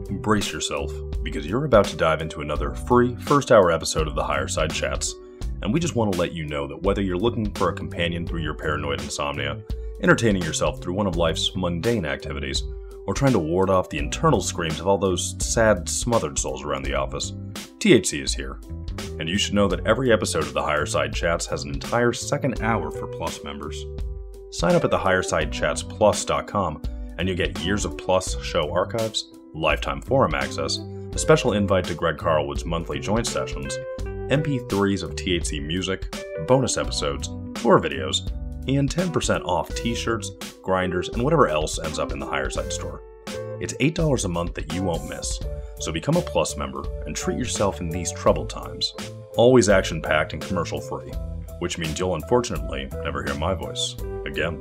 Brace yourself, because you're about to dive into another free first-hour episode of the Higher Side Chats, and we just want to let you know that whether you're looking for a companion through your paranoid insomnia, entertaining yourself through one of life's mundane activities, or trying to ward off the internal screams of all those sad, smothered souls around the office, THC is here. And you should know that every episode of the Higher Side Chats has an entire second hour for Plus members. Sign up at thehighersidechatsplus.com and you'll get years of Plus show archives, lifetime forum access, a special invite to Greg Carlwood's monthly joint sessions, MP3s of THC music, bonus episodes, tour videos, and 10% off t-shirts, grinders, and whatever else ends up in the Higher Side store. It's $8 a month that you won't miss, so become a Plus member and treat yourself in these troubled times. Always action-packed and commercial-free, which means you'll unfortunately never hear my voice again.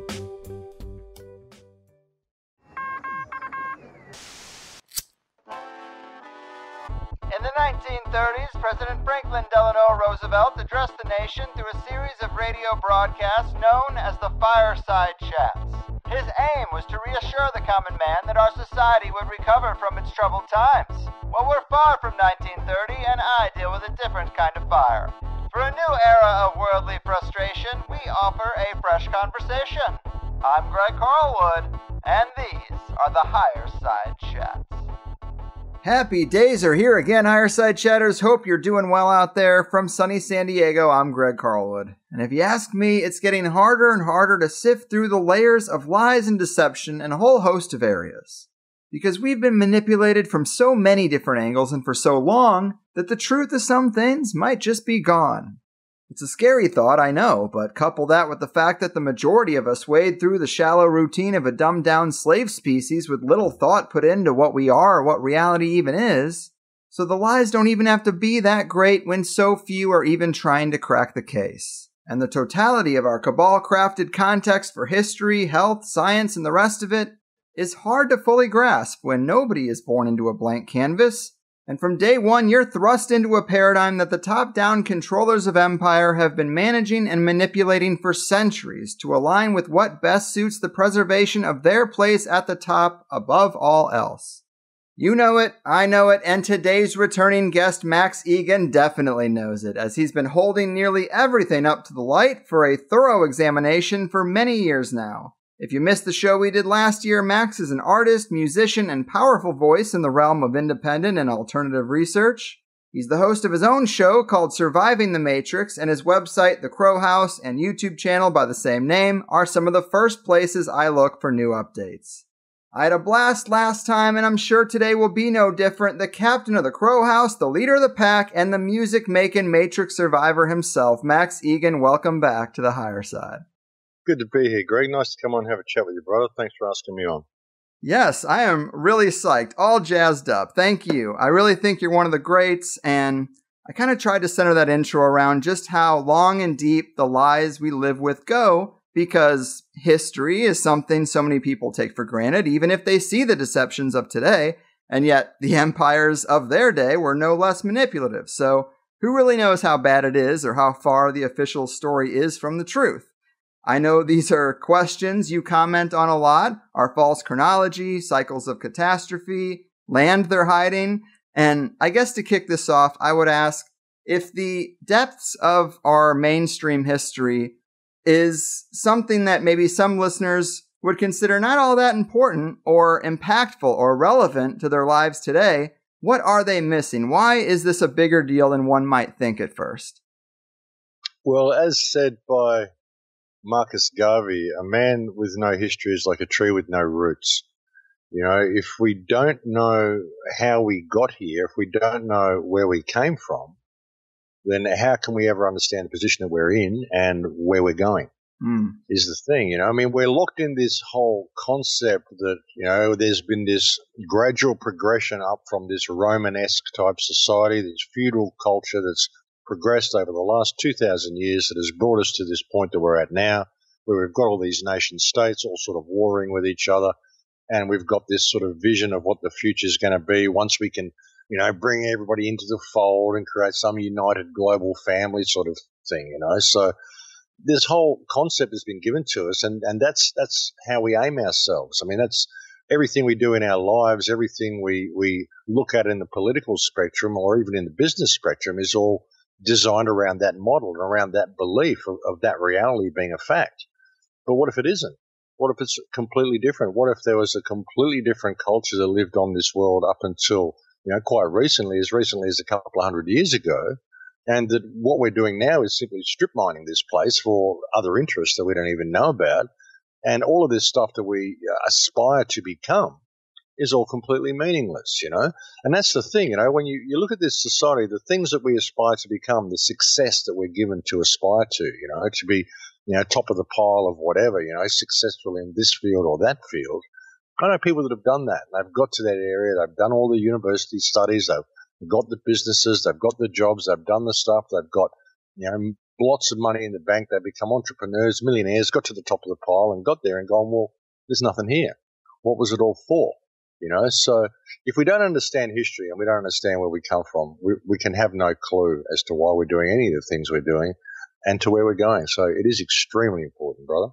In the 1930s, President Franklin Delano Roosevelt addressed the nation through a series of radio broadcasts known as the Fireside Chats. His aim was to reassure the common man that our society would recover from its troubled times. Well, we're far from 1930, and I deal with a different kind of fire. For a new era of worldly frustration, we offer a fresh conversation. I'm Greg Carlwood, and these are the Higher Side Chats. Happy days are here again, Higher Side Chatters. Hope you're doing well out there. From sunny San Diego, I'm Greg Carlwood. And if you ask me, it's getting harder and harder to sift through the layers of lies and deception in a whole host of areas. Because we've been manipulated from so many different angles and for so long that the truth of some things might just be gone. It's a scary thought, I know, but couple that with the fact that the majority of us wade through the shallow routine of a dumbed-down slave species with little thought put into what we are or what reality even is, so the lies don't even have to be that great when so few are even trying to crack the case. And the totality of our cabal-crafted context for history, health, science, and the rest of it is hard to fully grasp when nobody is born into a blank canvas. And from day one, you're thrust into a paradigm that the top-down controllers of empire have been managing and manipulating for centuries to align with what best suits the preservation of their place at the top above all else. You know it, I know it, and today's returning guest, Max Igan, definitely knows it, as he's been holding nearly everything up to the light for a thorough examination for many years now. If you missed the show we did last year, Max is an artist, musician, and powerful voice in the realm of independent and alternative research. He's the host of his own show called Surviving the Matrix, and his website, the CrowHouse, and YouTube channel by the same name are some of the first places I look for new updates. I had a blast last time, and I'm sure today will be no different. The captain of the CrowHouse, the leader of the pack, and the music-making Matrix survivor himself, Max Igan, welcome back to the Higher Side. Good to be here, Greg. Nice to come on and have a chat with you, brother. Thanks for asking me on. Yes, I am really psyched, all jazzed up. Thank you. I really think you're one of the greats, and I kind of tried to center that intro around just how long and deep the lies we live with go, because history is something so many people take for granted, even if they see the deceptions of today, and yet the empires of their day were no less manipulative. So who really knows how bad it is or how far the official story is from the truth? I know these are questions you comment on a lot, our false chronology, cycles of catastrophe, land they're hiding, and I guess to kick this off, I would ask if the depths of our mainstream history is something that maybe some listeners would consider not all that important or impactful or relevant to their lives today. What are they missing? Why is this a bigger deal than one might think at first? Well, as said by Marcus Garvey, a man with no history is like a tree with no roots. You know, if we don't know how we got here, if we don't know where we came from, then how can we ever understand the position that we're in and where we're going? Is the thing, you know. I mean, we're locked in this whole concept that, you know, there's been this gradual progression up from this Romanesque type society, this feudal culture that's progressed over the last 2,000 years that has brought us to this point that we're at now, where we've got all these nation states all sort of warring with each other, and we've got this sort of vision of what the future is going to be once we can, you know, bring everybody into the fold and create some united global family sort of thing, you know. So this whole concept has been given to us, and that's how we aim ourselves. I mean, that's everything we do in our lives, everything we look at in the political spectrum or even in the business spectrum is all designed around that model and around that belief of that reality being a fact. But what if it isn't? What if it's completely different? What if there was a completely different culture that lived on this world up until, quite recently as a couple of hundred years ago, and that what we're doing now is simply strip mining this place for other interests that we don't even know about, and all of this stuff that we aspire to become is all completely meaningless, And that's the thing, when you look at this society, the things that we aspire to become, the success that we're given to aspire to be, top of the pile of whatever, successful in this field or that field. I know people that have done that. They've got to that area. They've done all the university studies. They've got the businesses. They've got the jobs. They've done the stuff. They've got, lots of money in the bank. They become entrepreneurs, millionaires, got to the top of the pile and got there and gone, well, there's nothing here. What was it all for? So if we don't understand history and we don't understand where we come from, we can have no clue as to why we're doing any of the things we're doing and to where we're going. So it is extremely important, brother.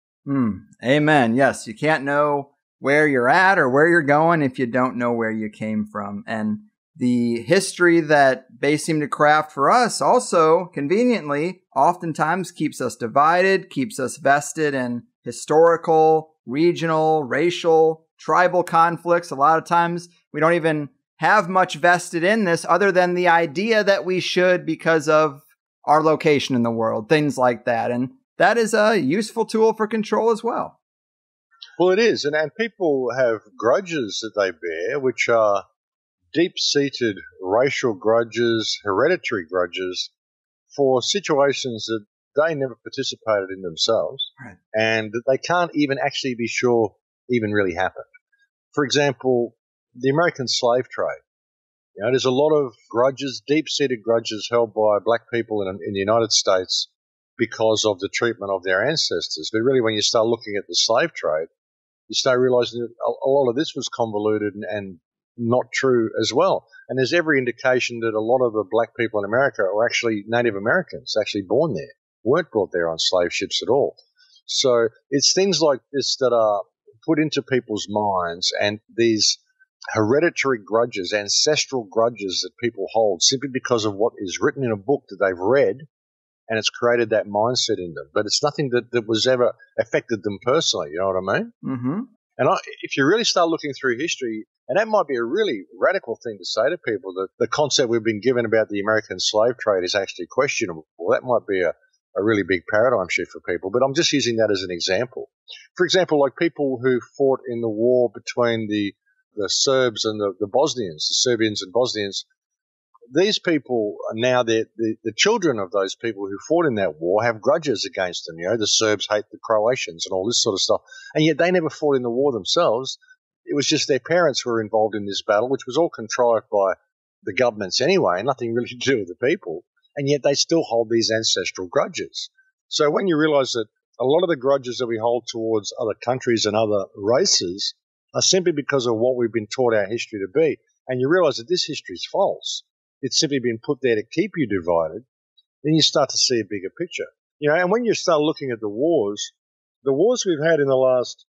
Amen. Yes, you can't know where you're at or where you're going if you don't know where you came from. And the history that they seem to craft for us also, conveniently, oftentimes keeps us divided, keeps us vested in historical, regional, racial, tribal conflicts. A lot of times we don't even have much vested in this other than the idea that we should because of our location in the world, things like that. And that is a useful tool for control as well. Well, it is. And people have grudges that they bear, which are deep-seated racial grudges, hereditary grudges for situations that they never participated in themselves, right, and that they can't even actually be sure even really happened. For example, the American slave trade. There's a lot of grudges, deep-seated grudges held by black people in the United States because of the treatment of their ancestors. But really, when you start looking at the slave trade, you start realizing that a lot of this was convoluted and not true as well. And there's every indication that a lot of the black people in America are actually Native Americans, actually born there, weren't brought there on slave ships at all. So it's things like this that are put into people's minds, and these hereditary grudges, ancestral grudges that people hold simply because of what is written in a book that they've read, and it's created that mindset in them. But it's nothing that was ever affected them personally, you know what I mean? Mm-hmm. And if you really start looking through history, and that might be a really radical thing to say to people, that the concept we've been given about the American slave trade is actually questionable. Well, that might be a really big paradigm shift for people, but I'm just using that as an example. For example, like people who fought in the war between the Serbs and the Bosnians, the Serbians and Bosnians, these people are now, the children of those people who fought in that war have grudges against them. The Serbs hate the Croatians and all this sort of stuff, and yet they never fought in the war themselves. It was just their parents who were involved in this battle, which was all contrived by the governments anyway, nothing really to do with the people, and yet they still hold these ancestral grudges. So when you realize that a lot of the grudges that we hold towards other countries and other races are simply because of what we've been taught our history to be, and you realize that this history is false, it's simply been put there to keep you divided, then you start to see a bigger picture. And when you start looking at the wars we've had in the last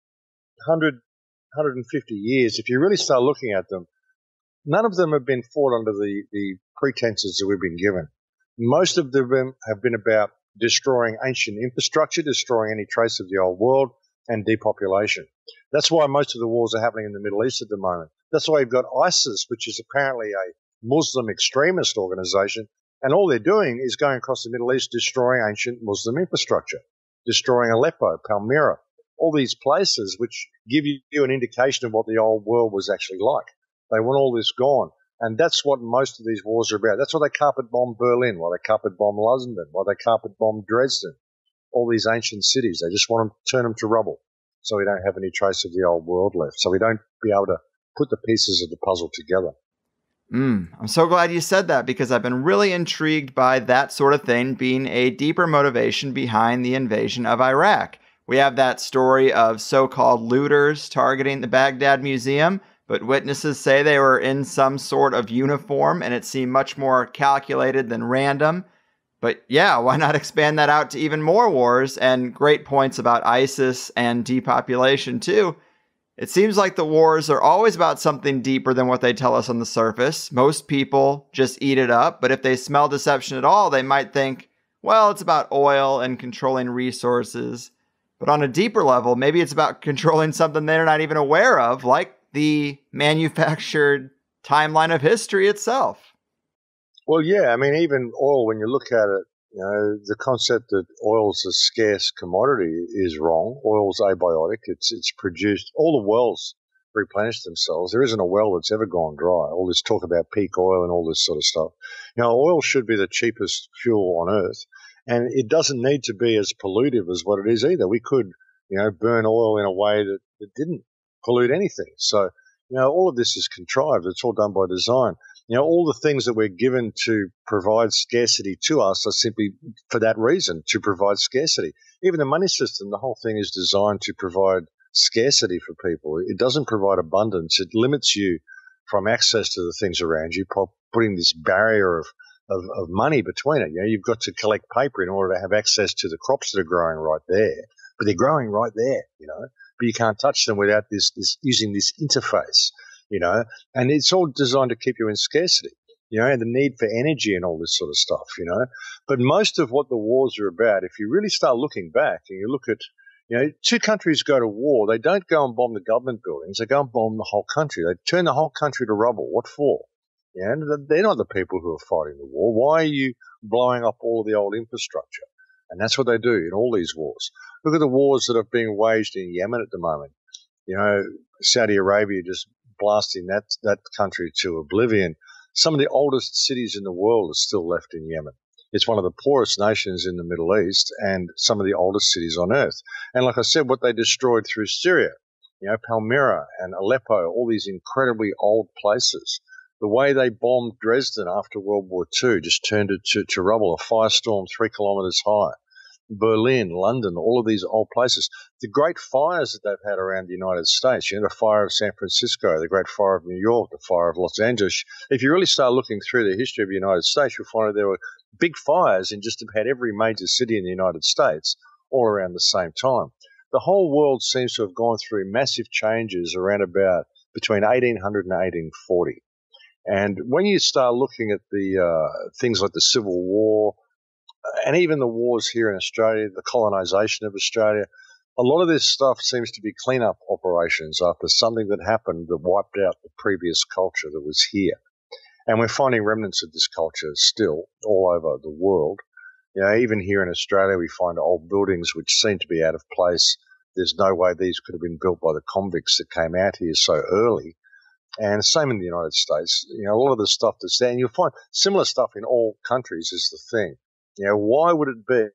150 years, if you really start looking at them, none of them have been fought under the pretenses that we've been given. Most of them have been about destroying ancient infrastructure, destroying any trace of the old world, and depopulation. That's why most of the wars are happening in the Middle East at the moment. That's why you've got ISIS, which is apparently a Muslim extremist organization, and all they're doing is going across the Middle East, destroying ancient Muslim infrastructure, destroying Aleppo, Palmyra, all these places which give you an indication of what the old world was actually like. They want all this gone, and that's what most of these wars are about. That's why they carpet bomb Berlin, why they carpet bomb London, why they carpet bomb Dresden, all these ancient cities. They just want to turn them to rubble so we don't have any trace of the old world left, so we don't be able to put the pieces of the puzzle together. I'm so glad you said that, because I've been really intrigued by that sort of thing being a deeper motivation behind the invasion of Iraq. We have that story of so-called looters targeting the Baghdad Museum, but witnesses say they were in some sort of uniform, and it seemed much more calculated than random. But yeah, why not expand that out to even more wars? And great points about ISIS and depopulation too. It seems like the wars are always about something deeper than what they tell us on the surface. Most people just eat it up, but if they smell deception at all, they might think, well, it's about oil and controlling resources. But on a deeper level, maybe it's about controlling something they're not even aware of, like the manufactured timeline of history itself. Well, yeah, I mean, even oil, when you look at it, the concept that oil's a scarce commodity is wrong. Oil's abiotic. It's produced. All the wells replenish themselves. There isn't a well that's ever gone dry. All this talk about peak oil and all this sort of stuff. Oil should be the cheapest fuel on earth, and it doesn't need to be as pollutive as what it is either. We could, burn oil in a way that didn't pollute anything. So, all of this is contrived. It's all done by design. All the things that we're given to provide scarcity to us are simply for that reason, to provide scarcity. Even the money system, the whole thing is designed to provide scarcity for people. It doesn't provide abundance. It limits you from access to the things around you, putting this barrier of money between it. You've got to collect paper in order to have access to the crops that are growing right there. But they're growing right there, but you can't touch them without this using this interface. And it's all designed to keep you in scarcity, and the need for energy and all this sort of stuff, But most of what the wars are about, if you really start looking back and you look at, two countries go to war, they don't go and bomb the government buildings, they go and bomb the whole country. They turn the whole country to rubble. What for? And they're not the people who are fighting the war. Why are you blowing up all of the old infrastructure? And that's what they do in all these wars. Look at the wars that are being waged in Yemen at the moment. Saudi Arabia just blasting that country to oblivion. Some of the oldest cities in the world are still left in Yemen. It's one of the poorest nations in the Middle East and some of the oldest cities on earth. And like I said, what they destroyed through Syria, Palmyra and Aleppo, all these incredibly old places. The way they bombed Dresden after World War II just turned it to rubble, a firestorm 3 kilometres high. Berlin, London, all of these old places. The great fires that they've had around the United States, the fire of San Francisco, the great fire of New York, the fire of Los Angeles. If you really start looking through the history of the United States, you'll find that there were big fires in just about every major city in the United States all around the same time. The whole world seems to have gone through massive changes around about between 1800 and 1840. And when you start looking at the things like the Civil War, and even the wars here in Australia, the colonisation of Australia, a lot of this stuff seems to be clean-up operations after something that happened that wiped out the previous culture that was here. And we're finding remnants of this culture still all over the world. Even here in Australia, we find old buildings which seem to be out of place. There's no way these could have been built by the convicts that came out here so early. And same in the United States. A lot of the stuff that's there, and you'll find similar stuff in all countries is the thing. Why would it be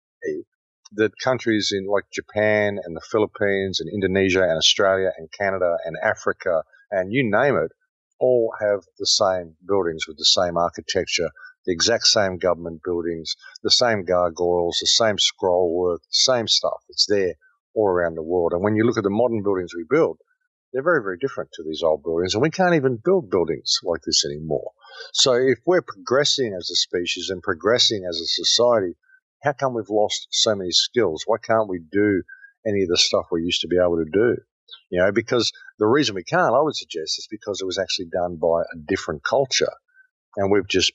that countries in like Japan and the Philippines and Indonesia and Australia and Canada and Africa and you name it, all have the same buildings with the same architecture, the exact same government buildings, the same gargoyles, the same scroll work, the same stuff. It's there all around the world. And when you look at the modern buildings we build, they're very, very different to these old buildings, and we can't even build buildings like this anymore. So if we're progressing as a species and progressing as a society, how come we've lost so many skills? Why can't we do any of the stuff we used to be able to do? Because the reason we can't, I would suggest, is because it was actually done by a different culture, and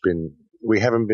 we haven't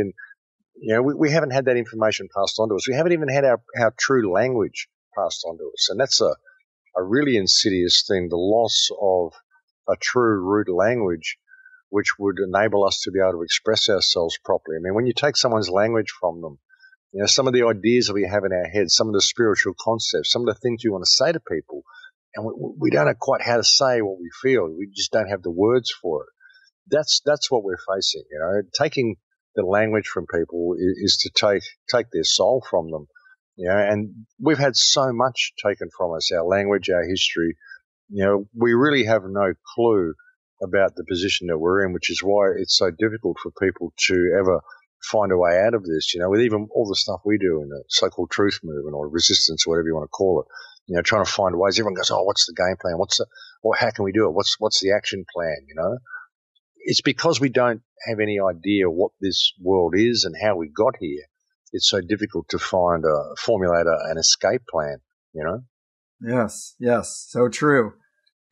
had that information passed on to us. We haven't even had our true language passed on to us, and that's a really insidious thing, the loss of a true root language which would enable us to be able to express ourselves properly. I mean, when you take someone's language from them, some of the ideas that we have in our heads, some of the spiritual concepts, some of the things we want to say to people, and we don't know quite how to say what we feel. We just don't have the words for it. That's what we're facing. Taking the language from people is to take their soul from them. And we've had so much taken from us, our language, our history. We really have no clue about the position that we're in, which is why it's so difficult for people to ever find a way out of this, with even all the stuff we do in the so-called truth movement or resistance or whatever you want to call it, trying to find ways. Everyone goes, what's the game plan? How can we do it? What's the action plan? It's because we don't have any idea what this world is and how we got here. It's so difficult to formulate an escape plan, Yes, so true.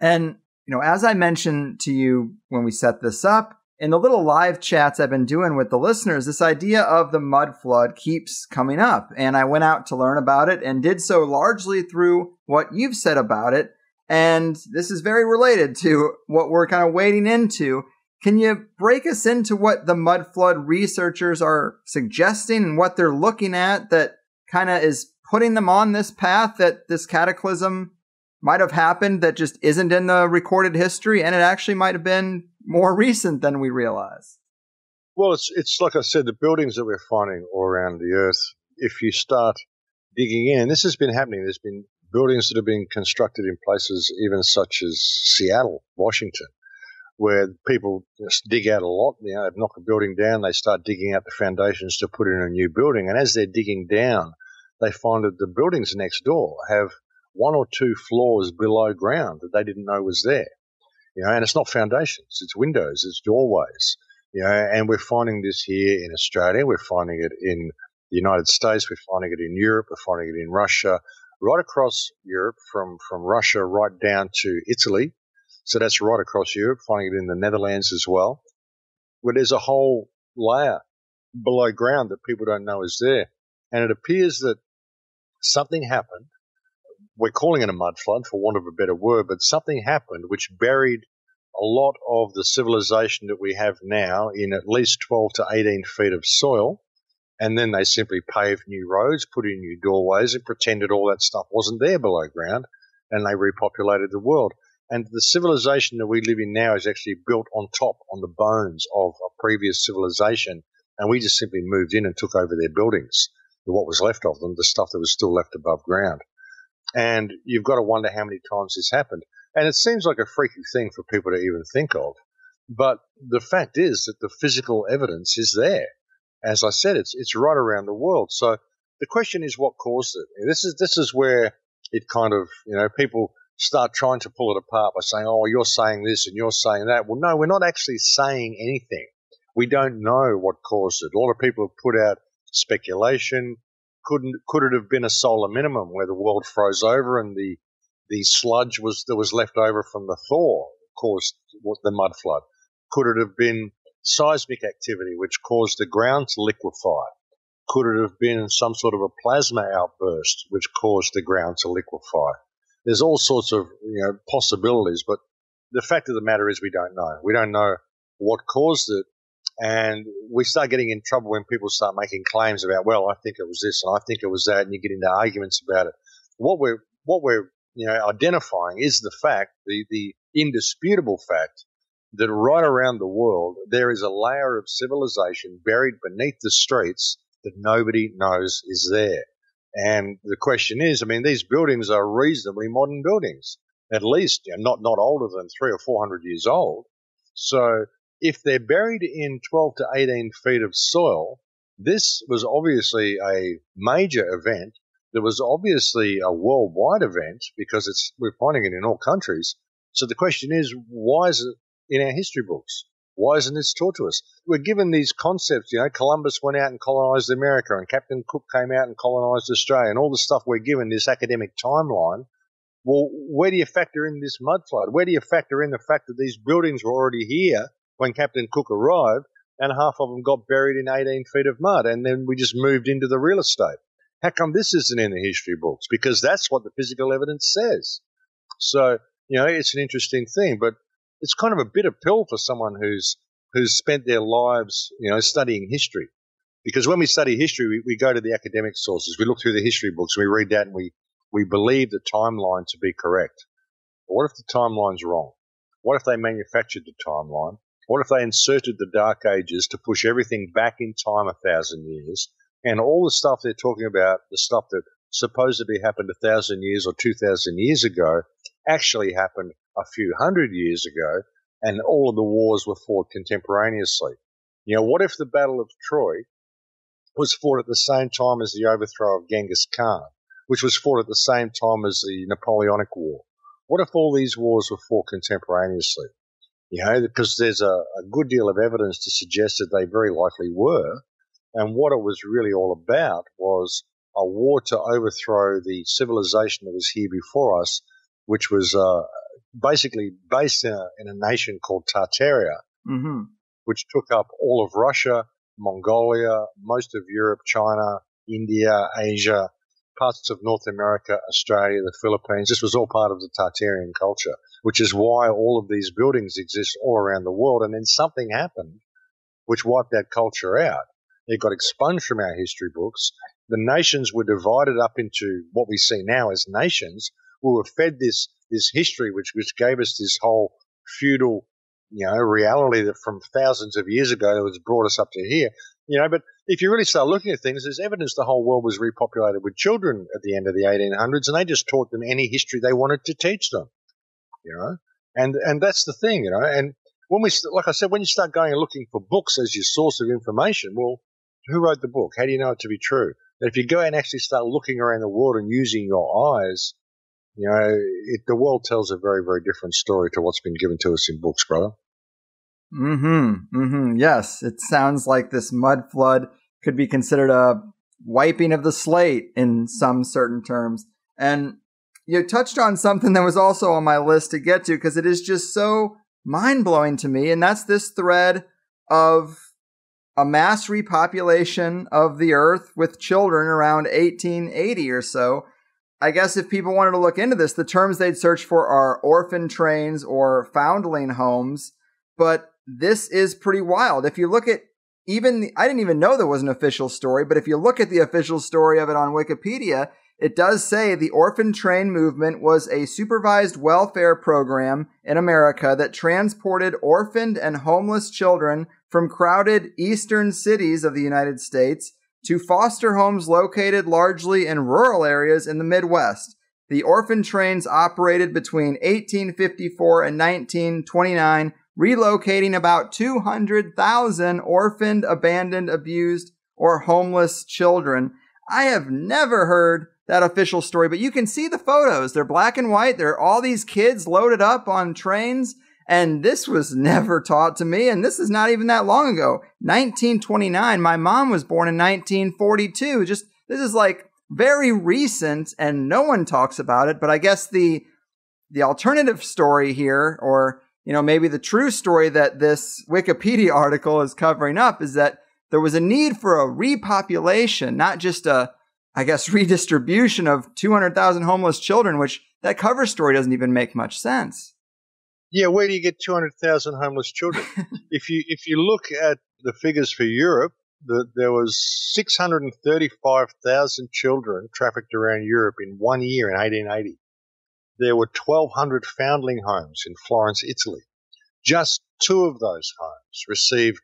And, as I mentioned to you when we set this up, in the little live chats I've been doing with the listeners, this idea of the mud flood keeps coming up. And I went out to learn about it and did so largely through what you've said about it. And this is very related to what we're kind of wading into. Can you break us into what the mud flood researchers are suggesting and what they're looking at that kind of is putting them on this path that this cataclysm might have happened that just isn't in the recorded history, and it actually might have been more recent than we realize? Well, it's like I said, the buildings that we're finding all around the Earth, if you start digging in, this has been happening. There's been buildings that have been constructed in places even such as Seattle, Washington, where people just dig out a lot. They knock a building down, they start digging out the foundations to put in a new building. And as they're digging down, they find that the buildings next door have 1 or 2 floors below ground that they didn't know was there. And it's not foundations, it's windows, it's doorways. And we're finding this here in Australia, we're finding it in the United States, we're finding it in Europe, we're finding it in Russia, right across Europe, from Russia right down to Italy. So that's right across Europe, finding it in the Netherlands as well, where there's a whole layer below ground that people don't know is there. And it appears that something happened. We're calling it a mud flood, for want of a better word, but something happened which buried a lot of the civilization that we have now in at least 12 to 18 feet of soil. And then they simply paved new roads, put in new doorways, and pretended all that stuff wasn't there below ground, and they repopulated the world. And the civilization that we live in now is actually built on top, on the bones of a previous civilization, and we just simply moved in and took over their buildings, what was left of them, the stuff that was still left above ground. And you've got to wonder how many times this happened. And it seems like a freaky thing for people to even think of. But the fact is that the physical evidence is there. As I said, it's right around the world. So the question is, what caused it? This is where it kind of, people start trying to pull it apart by saying, oh, you're saying this and you're saying that. Well, no, we're not actually saying anything. We don't know what caused it. A lot of people have put out speculation. Could it have been a solar minimum where the world froze over and the sludge that was left over from the thaw caused the mud flood? Could it have been seismic activity which caused the ground to liquefy? Could it have been some sort of a plasma outburst which caused the ground to liquefy? There's all sorts of possibilities, but the fact of the matter is we don't know. We don't know what caused it. And we start getting in trouble when people start making claims about, well, I think it was this and I think it was that, and you get into arguments about it. What we're identifying is the fact, the indisputable fact, that right around the world there is a layer of civilization buried beneath the streets that nobody knows is there. And the question is, these buildings are reasonably modern buildings, at least not older than 300 or 400 years old. So if they're buried in 12 to 18 feet of soil, this was obviously a major event. There was obviously a worldwide event because we're finding it in all countries. So the question is, why is it in our history books? Why isn't this taught to us? We're given these concepts, Columbus went out and colonized America and Captain Cook came out and colonized Australia, and all the stuff we're given, this academic timeline. Well, where do you factor in this mud flood? Where do you factor in the fact that these buildings were already here when Captain Cook arrived, and half of them got buried in 18 feet of mud, and then we just moved into the real estate? How come this isn't in the history books? Because that's what the physical evidence says. So, it's an interesting thing, but it's kind of a bitter pill for someone who's spent their lives, studying history. Because when we study history, we go to the academic sources, we look through the history books, and we read that, and we believe the timeline to be correct. But what if the timeline's wrong? What if they manufactured the timeline? What if they inserted the Dark Ages to push everything back in time 1,000 years, and all the stuff they're talking about, the stuff that supposedly happened 1,000 years or 2,000 years ago, actually happened a few hundred years ago, and all of the wars were fought contemporaneously? What if the Battle of Troy was fought at the same time as the overthrow of Genghis Khan, which was fought at the same time as the Napoleonic War? What if all these wars were fought contemporaneously? Because there's a good deal of evidence to suggest that they very likely were. And what it was really all about was a war to overthrow the civilization that was here before us, which was basically based in a nation called Tartaria, Mm-hmm. which took up all of Russia, Mongolia, most of Europe, China, India, Asia, parts of North America, Australia, the Philippines. This was all part of the Tartarian culture, which is why all of these buildings exist all around the world. And then something happened which wiped that culture out. It got expunged from our history books. The nations were divided up into what we see now as nations. We were fed this history, which gave us this whole feudal, reality that from thousands of years ago that has brought us up to here. But if you really start looking at things, there's evidence the whole world was repopulated with children at the end of the 1800s, and they just taught them any history they wanted to teach them. And that's the thing, and like I said, when you start going and looking for books as your source of information, well, who wrote the book? How do you know it to be true? And if you go and actually start looking around the world and using your eyes, the world tells a very, very different story to what's been given to us in books, brother. Mm-hmm. Mm-hmm. Yes, it sounds like this mud flood could be considered a wiping of the slate in some certain terms. And you touched on something that was also on my list to get to because it is just so mind-blowing to me, and that's this thread of a mass repopulation of the earth with children around 1880 or so. I guess if people wanted to look into this, the terms they'd search for are orphan trains or foundling homes, but this is pretty wild. If you look at I didn't even know there was an official story, but if you look at the official story of it on Wikipedia, it does say the orphan train movement was a supervised welfare program in America that transported orphaned and homeless children from crowded eastern cities of the United States to foster homes located largely in rural areas in the Midwest. The orphan trains operated between 1854 and 1929, relocating about 200,000 orphaned, abandoned, abused, or homeless children. I have never heard that official story, but you can see the photos. They're black and white. There are all these kids loaded up on trains, and this was never taught to me, and this is not even that long ago. 1929. My mom was born in 1942. This is like very recent, and no one talks about it, but I guess the alternative story here, or maybe the true story that this Wikipedia article is covering up, is that there was a need for a repopulation, not just redistribution of 200,000 homeless children, which that cover story doesn't even make much sense. Yeah, where do you get 200,000 homeless children? If you look at the figures for Europe, there was 635,000 children trafficked around Europe in 1 year in 1880. There were 1,200 foundling homes in Florence, Italy. Just 2 of those homes received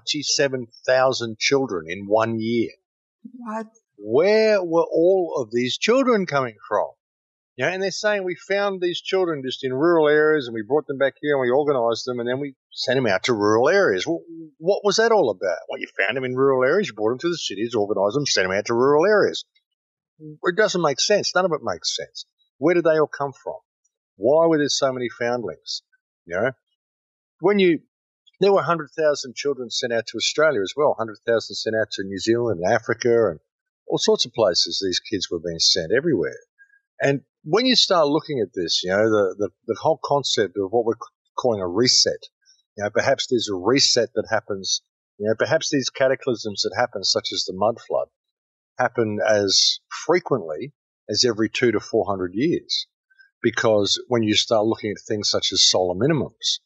97,000 children in 1 year. What? Where were all of these children coming from? And they're saying we found these children just in rural areas and we brought them back here and we organized them and then we sent them out to rural areas. Well, what was that all about? Well, you found them in rural areas, you brought them to the cities, organized them, sent them out to rural areas. It doesn't make sense. None of it makes sense. Where did they all come from? Why were there so many foundlings? There were 100,000 children sent out to Australia as well, 100,000 sent out to New Zealand and Africa and all sorts of places these kids were being sent everywhere. And when you start looking at this, the whole concept of what we're calling a reset, perhaps there's a reset that happens, perhaps these cataclysms that happen, such as the mud flood, happen as frequently as every 200 to 400 years. Because when you start looking at things such as solar minimums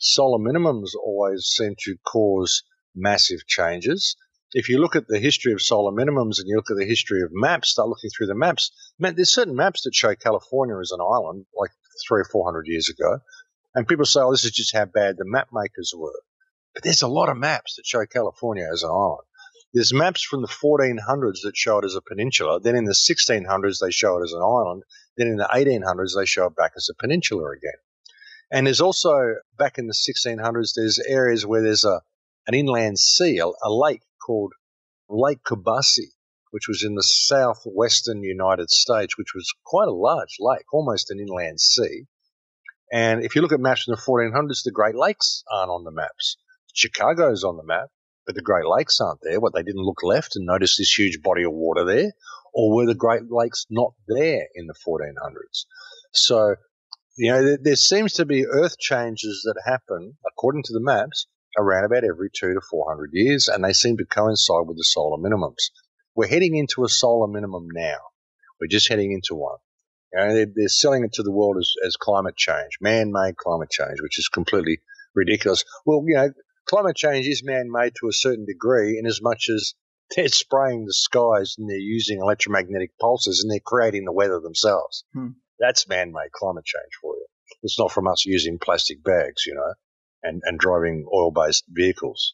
always seem to cause massive changes. If you look at the history of solar minimums and you look at the history of maps, start looking through the maps, man, there's certain maps that show California as an island like 300 or 400 years ago. And people say, oh, this is just how bad the map makers were. But there's a lot of maps that show California as an island. There's maps from the 1400s that show it as a peninsula. Then in the 1600s, they show it as an island. Then in the 1800s, they show it back as a peninsula again. And there's also, back in the 1600s, there's areas where there's an inland sea, a lake called Lake Kubasi, which was in the southwestern United States, which was quite a large lake, almost an inland sea. And if you look at maps from the 1400s, the Great Lakes aren't on the maps. Chicago's on the map, but the Great Lakes aren't there. What, they didn't look left and notice this huge body of water there? Or were the Great Lakes not there in the 1400s? So There seems to be earth changes that happen, according to the maps, around about every 200 to 400 years, and they seem to coincide with the solar minimums. We're heading into a solar minimum now. We're just heading into one. They're selling it to the world as climate change, man-made climate change, which is completely ridiculous. Well, climate change is man-made to a certain degree in as much as they're spraying the skies and they're using electromagnetic pulses and they're creating the weather themselves. That's man-made climate change for you. It's not from us using plastic bags, and driving oil-based vehicles,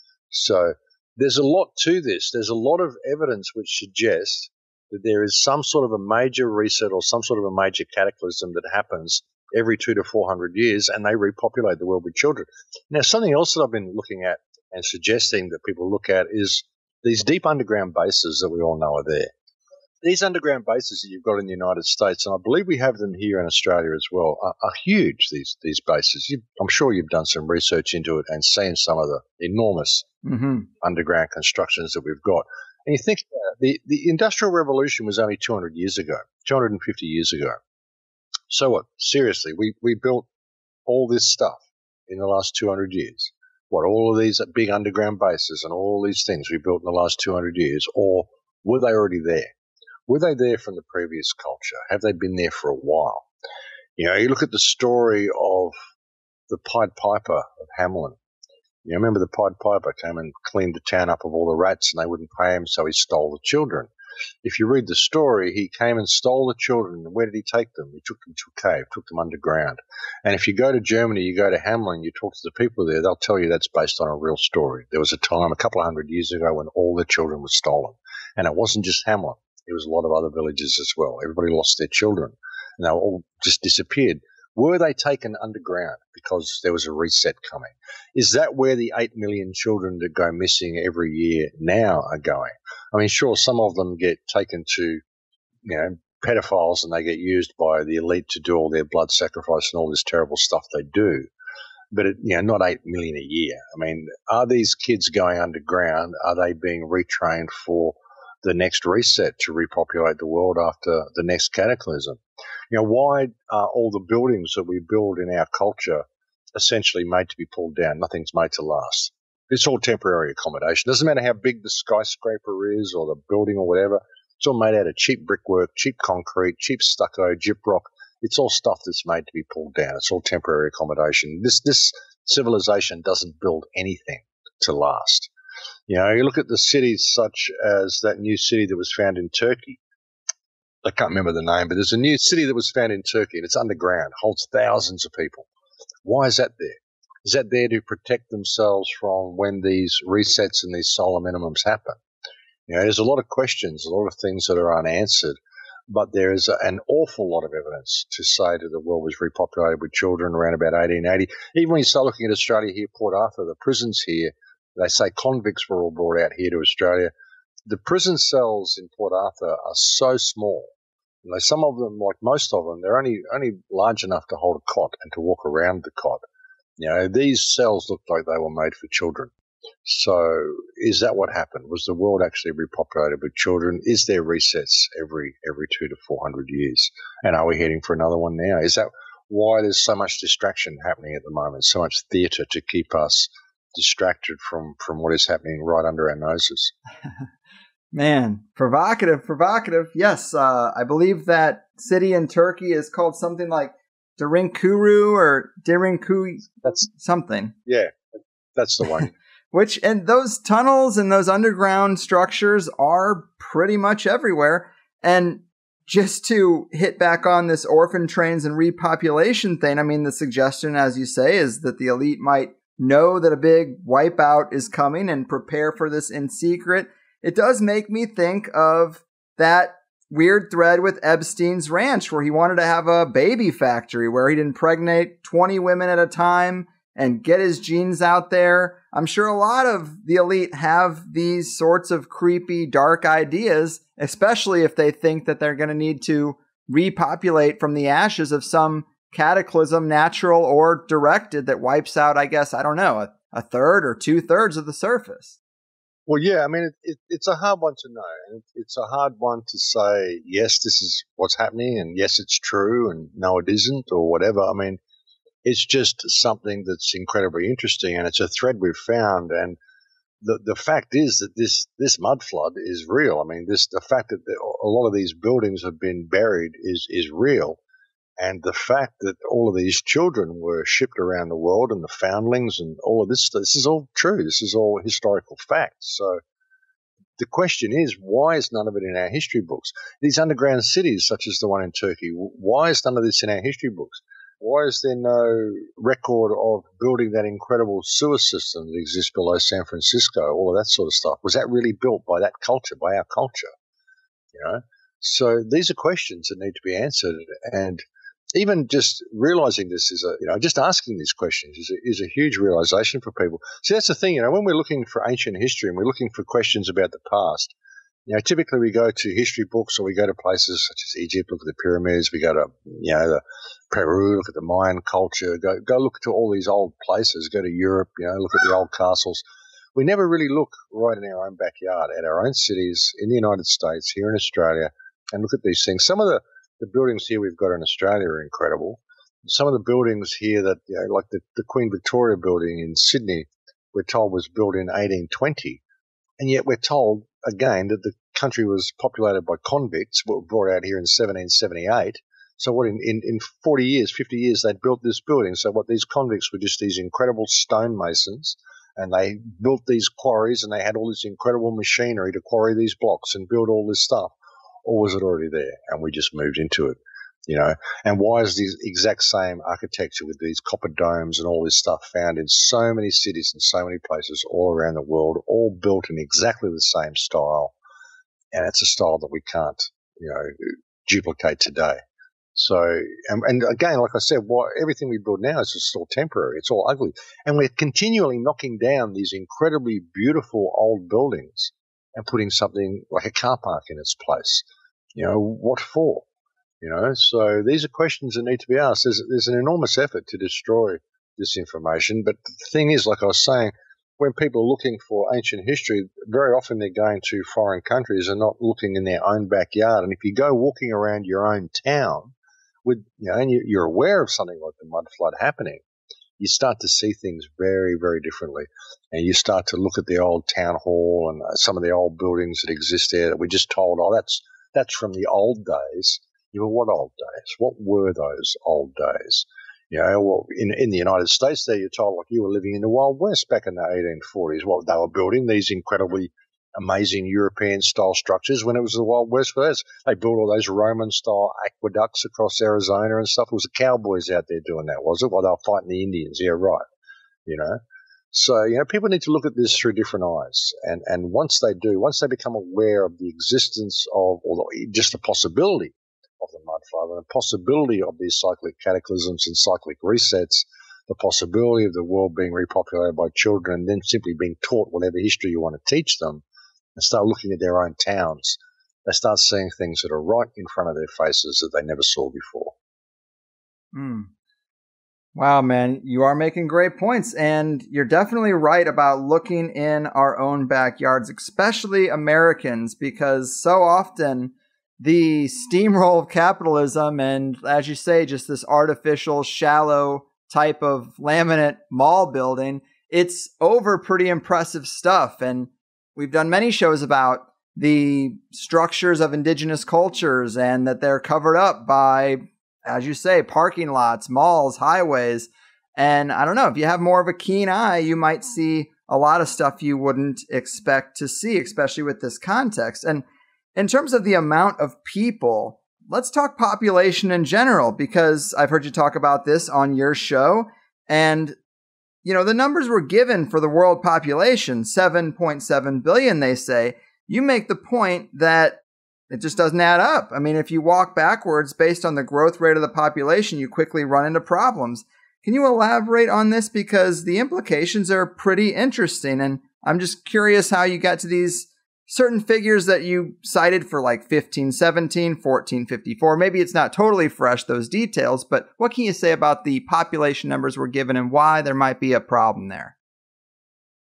So there's a lot to this. There's a lot of evidence which suggests that there is some sort of a major reset or some sort of a major cataclysm that happens every 200 to 400 years, and they repopulate the world with children. Now, something else that I've been looking at and suggesting that people look at is these deep underground bases that we all know are there. These underground bases that you've got in the United States, and I believe we have them here in Australia as well, are huge, these bases. I'm sure you've done some research into it and seen some of the enormous underground constructions that we've got. And you think the Industrial Revolution was only 200 years ago, 250 years ago. So what? Seriously, we built all this stuff in the last 200 years. What, all of these big underground bases and all these things we built in the last 200 years, or were they already there? Were they there from the previous culture? Have they been there for a while? You look at the story of the Pied Piper of Hamelin. Remember the Pied Piper came and cleaned the town up of all the rats and they wouldn't pay him, so he stole the children. If you read the story, he came and stole the children. And where did he take them? He took them to a cave, took them underground. And if you go to Germany, you go to Hamelin, you talk to the people there, they'll tell you that's based on a real story. There was a time a couple of hundred years ago when all the children were stolen. And it wasn't just Hamelin. It was a lot of other villages as well. Everybody lost their children. And they were all just disappeared. Were they taken underground because there was a reset coming? Is that where the 8 million children that go missing every year now are going? I mean, sure, some of them get taken to, pedophiles and they get used by the elite to do all their blood sacrifice and all this terrible stuff they do. But, not 8 million a year. I mean, are these kids going underground? Are they being retrained for the next reset to repopulate the world after the next cataclysm? Why are all the buildings that we build in our culture essentially made to be pulled down? Nothing's made to last. It's all temporary accommodation. Doesn't matter how big the skyscraper is or the building or whatever. It's all made out of cheap brickwork, cheap concrete, cheap stucco, gyprock. It's all stuff that's made to be pulled down. It's all temporary accommodation. This civilization doesn't build anything to last. You look at the cities such as that new city that was found in Turkey. I can't remember the name, but there's a new city that was found in Turkey, and it's underground, holds thousands of people. Why is that there? Is that there to protect themselves from when these resets and these solar minimums happen? There's a lot of questions, a lot of things that are unanswered, but there is an awful lot of evidence to say that the world was repopulated with children around about 1880. Even when you start looking at Australia here, Port Arthur, the prisons here, they say convicts were all brought out here to Australia. The prison cells in Port Arthur are so small. Some of them, like most of them, they're only large enough to hold a cot and to walk around the cot. These cells looked like they were made for children. So is that what happened? Was the world actually repopulated with children? Is there resets every 200 to 400 years? And are we heading for another one now? Is that why there's so much distraction happening at the moment, so much theatre to keep us distracted from what is happening right under our noses? Man, provocative. Yes, I believe that city in Turkey is called something like Dirinkuru or Dirinku. That's something. Yeah, that's the one. And those tunnels and those underground structures are pretty much everywhere. And just to hit back on this orphan trains and repopulation thing, I mean, the suggestion, as you say, is that the elite might know that a big wipeout is coming and prepare for this in secret. It does make me think of that weird thread with Epstein's ranch where he wanted to have a baby factory where he'd impregnate 20 women at a time and get his genes out there. I'm sure a lot of the elite have these sorts of creepy, dark ideas, especially if they think that they're going to need to repopulate from the ashes of some cataclysm, natural or directed, that wipes out, I guess, I don't know, a third or 2/3 of the surface. Well, yeah, I mean, it's a hard one to know. And it's a hard one to say, yes, this is what's happening, and yes, it's true, and no, it isn't, or whatever. I mean, it's just something that's incredibly interesting, and it's a thread we've found. And the fact is that this mud flood is real. I mean, the fact that a lot of these buildings have been buried is real. And the fact that all of these children were shipped around the world and the foundlings and all of this is all true. This is all historical facts. So the question is, why is none of it in our history books? These underground cities, such as the one in Turkey, why is none of this in our history books? Why is there no record of building that incredible sewer system that exists below San Francisco, all of that sort of stuff? Was that really built by that culture, by our culture? You know? So these are questions that need to be answered. And even just realizing this just asking these questions is a huge realization for people. See, that's the thing, when we're looking for ancient history and we're looking for questions about the past, typically we go to history books or we go to places such as Egypt, look at the pyramids, we go to, the Peru, look at the Mayan culture, go look to all these old places, go to Europe, look at the old castles. We never really look right in our own backyard at our own cities in the United States, here in Australia, and look at these things. Some of the buildings here we've got in Australia are incredible. Some of the buildings here that, like the Queen Victoria building in Sydney, we're told was built in 1820. And yet we're told, again, that the country was populated by convicts, were brought out here in 1778. So what, in 40 years, 50 years, they'd built this building. So what, these convicts were just these incredible stonemasons, and they built these quarries, and they had all this incredible machinery to quarry these blocks and build all this stuff. Or was it already there and we just moved into it, And why is the exact same architecture with these copper domes and all this stuff found in so many cities and so many places all around the world, all built in exactly the same style? And it's a style that we can't, duplicate today. So, and again, like I said, everything we build now is just all temporary. It's all ugly. And we're continually knocking down these incredibly beautiful old buildings and putting something like a car park in its place. What for? So these are questions that need to be asked. There's an enormous effort to destroy this information. But the thing is, like I was saying, when people are looking for ancient history, very often they're going to foreign countries and not looking in their own backyard. And if you go walking around your own town and you're aware of something like the mud flood happening, you start to see things very, very differently. And you start to look at the old town hall and some of the old buildings that exist there that we're just told, that's from the old days. What old days? What were those old days? In the United States there, you're told like you were living in the Wild West back in the 1840s. Well, they were building these incredibly amazing European-style structures when it was the Wild West. They built all those Roman-style aqueducts across Arizona and stuff. It was the cowboys out there doing that, was it? While they were fighting the Indians. Yeah, right. So, people need to look at this through different eyes. And once they become aware of the existence of, or just the possibility of the mud flood and the possibility of these cyclic cataclysms and cyclic resets, the possibility of the world being repopulated by children and then simply being taught whatever history you want to teach them, and start looking at their own towns, they start seeing things that are right in front of their faces that they never saw before. Wow, man, you are making great points, and you're definitely right about looking in our own backyards, especially Americans, because so often the steamroll of capitalism and, as you say, just this artificial, shallow type of laminate mall building, it's over pretty impressive stuff. And we've done many shows about the structures of indigenous cultures and that they're covered up by, as you say, parking lots, malls, highways. And I don't know, if you have more of a keen eye, you might see a lot of stuff you wouldn't expect to see, especially with this context. And in terms of the amount of people, let's talk population in general, because I've heard you talk about this on your show. And, the numbers were given for the world population, 7.7 billion, they say. You make the point that it just doesn't add up. I mean, if you walk backwards based on the growth rate of the population, you quickly run into problems. Can you elaborate on this? Because the implications are pretty interesting. And I'm just curious how you got to these certain figures that you cited for like 1517, 1454. Maybe it's not totally fresh, those details, but what can you say about the population numbers we're given and why there might be a problem there?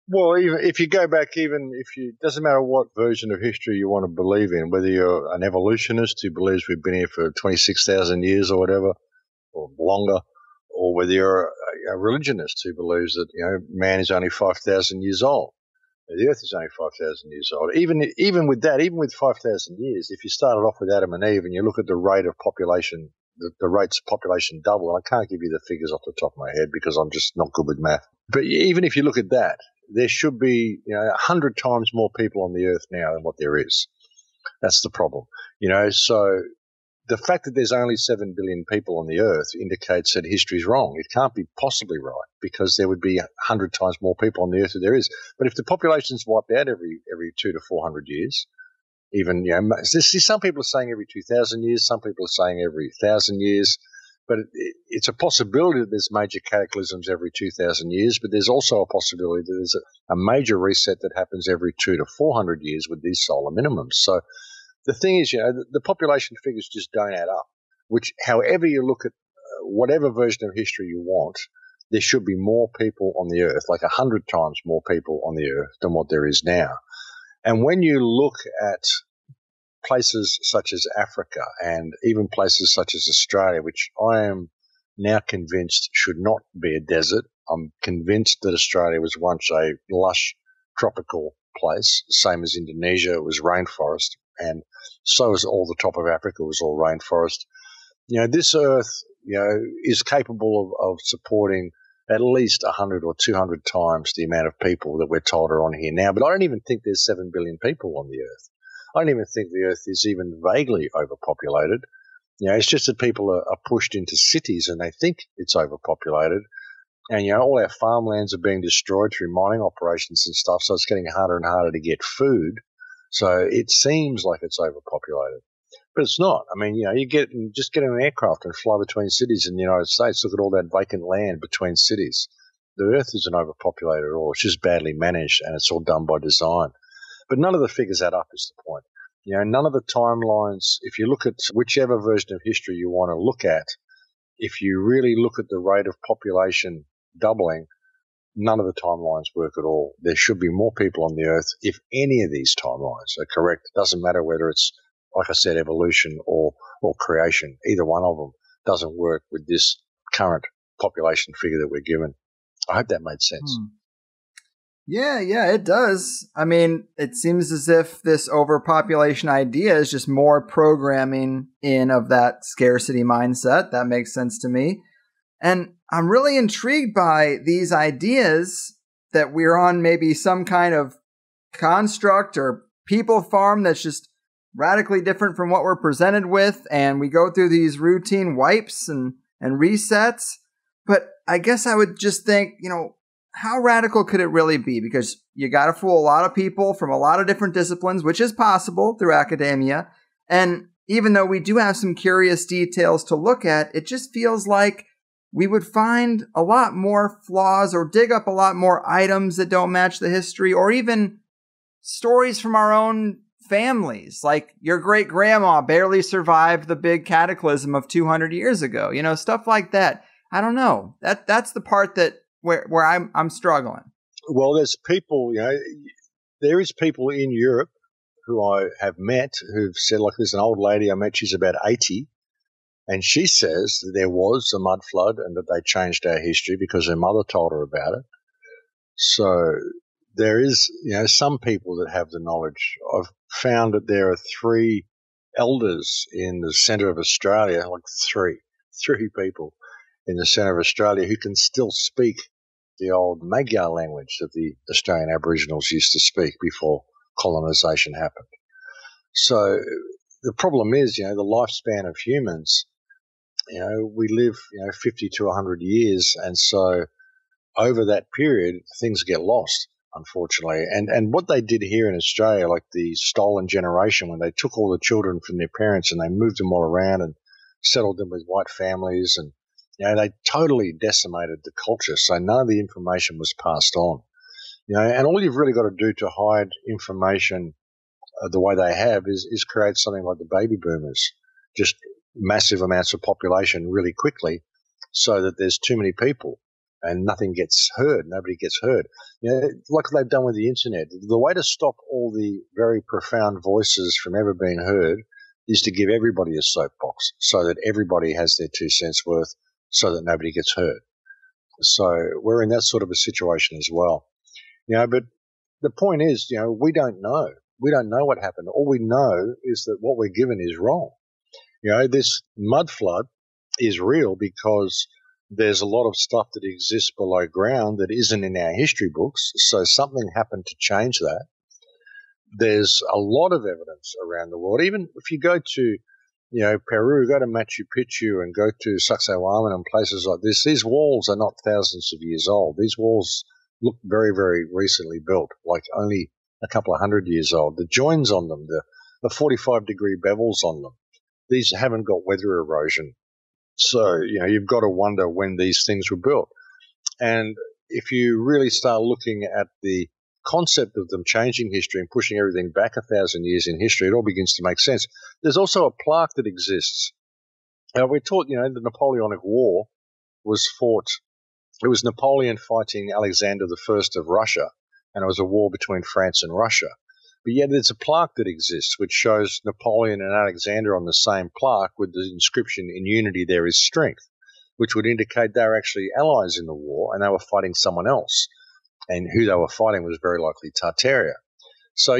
Well, even if you go back, doesn't matter what version of history you want to believe in, whether you're an evolutionist who believes we've been here for 26,000 years or whatever, or longer, or whether you're a religionist who believes that, man is only 5,000 years old. The Earth is only 5,000 years old. Even with that, even with 5,000 years, if you started off with Adam and Eve and you look at the rate of population, the rates of population double, and I can't give you the figures off the top of my head because I'm just not good with math. But even if you look at that, there should be 100 times more people on the Earth now than what there is. That's the problem. So the fact that there's only 7 billion people on the Earth indicates that history's wrong. It can't be possibly right because there would be 100 times more people on the Earth than there is. But if the population's wiped out every 200 to 400 years, even, some people are saying every 2,000 years, some people are saying every 1,000 years, but it's a possibility that there's major cataclysms every 2,000 years, but there's also a possibility that there's a major reset that happens every 200 to 400 years with these solar minimums. So the thing is, the population figures just don't add up, which however you look at whatever version of history you want, there should be more people on the Earth, like 100 times more people on the Earth than what there is now. And when you look at places such as Africa and even places such as Australia, which I am now convinced should not be a desert, I'm convinced that Australia was once a lush tropical place, same as Indonesia, it was rainforest, and so was all the top of Africa was all rainforest. This Earth, is capable of supporting at least 100 or 200 times the amount of people that we're told are on here now. But I don't even think there's 7 billion people on the Earth. I don't even think the Earth is even vaguely overpopulated. It's just that people are pushed into cities and they think it's overpopulated. And, all our farmlands are being destroyed through mining operations and stuff, so it's getting harder and harder to get food. So it seems like it's overpopulated. But it's not. I mean, you get in an aircraft and fly between cities in the United States. Look at all that vacant land between cities. The Earth isn't overpopulated at all. It's just badly managed, and it's all done by design. But none of the figures add up is the point. None of the timelines, if you look at whichever version of history you want to look at, if you really look at the rate of population doubling, none of the timelines work at all. There should be more people on the Earth if any of these timelines are correct. It doesn't matter whether it's, like I said, evolution or creation. Either one of them doesn't work with this current population figure that we're given. I hope that made sense. Yeah, it does. I mean, it seems as if this overpopulation idea is just more programming in of that scarcity mindset. That makes sense to me. And I'm really intrigued by these ideas that we're on maybe some kind of construct or people farm that's just radically different from what we're presented with. And we go through these routine wipes and resets. But I guess I would just think, how radical could it really be? Because you got to fool a lot of people from a lot of different disciplines, which is possible through academia. And even though we do have some curious details to look at, it just feels like we would find a lot more flaws or dig up a lot more items that don't match the history, or even stories from our own families. Like your great grandma barely survived the big cataclysm of 200 years ago, stuff like that. I don't know. That's the part that where I'm struggling. Well, there's people, there is people in Europe who I have met who've said, like, there's an old lady I met, she's about 80, and she says that there was a mud flood and that they changed our history because her mother told her about it. So there is, some people that have the knowledge. I've found that there are 3 elders in the centre of Australia, like three people in the centre of Australia who can still speak the old Magyar language that the Australian Aboriginals used to speak before colonisation happened. So the problem is, the lifespan of humans, we live, 50 to 100 years, and so over that period, things get lost, unfortunately. And what they did here in Australia, like the stolen generation, when they took all the children from their parents and they moved them all around and settled them with white families, and they totally decimated the culture, so none of the information was passed on. And all you've really got to do to hide information the way they have is create something like the baby boomers, just massive amounts of population really quickly, so that there's too many people. and nothing gets heard. Nobody gets heard. Like they've done with the internet. The way to stop all the very profound voices from ever being heard is to give everybody a soapbox so that everybody has their 2 cents worth so that nobody gets heard. So we're in that sort of a situation as well. But the point is, we don't know. We don't know what happened. All we know is that what we're given is wrong. This mud flood is real because there's a lot of stuff that exists below ground that isn't in our history books. So something happened to change that. There's a lot of evidence around the world. Even if you go to, Peru, go to Machu Picchu and go to Sacsayhuaman and places like this, these walls are not thousands of years old. These walls look very, very recently built, like only a couple of 100 years old. The joins on them, the 45-degree bevels on them, these haven't got weather erosion. So, you've got to wonder when these things were built. And if you really start looking at the concept of them changing history and pushing everything back 1,000 years in history, it all begins to make sense. There's also a plaque that exists. We're taught, the Napoleonic War was fought. It was Napoleon fighting Alexander I of Russia, and it was a war between France and Russia. But yet there's a plaque that exists which shows Napoleon and Alexander on the same plaque with the inscription, "In unity there is strength," which would indicate they were actually allies in the war and they were fighting someone else. And who they were fighting was very likely Tartaria. So,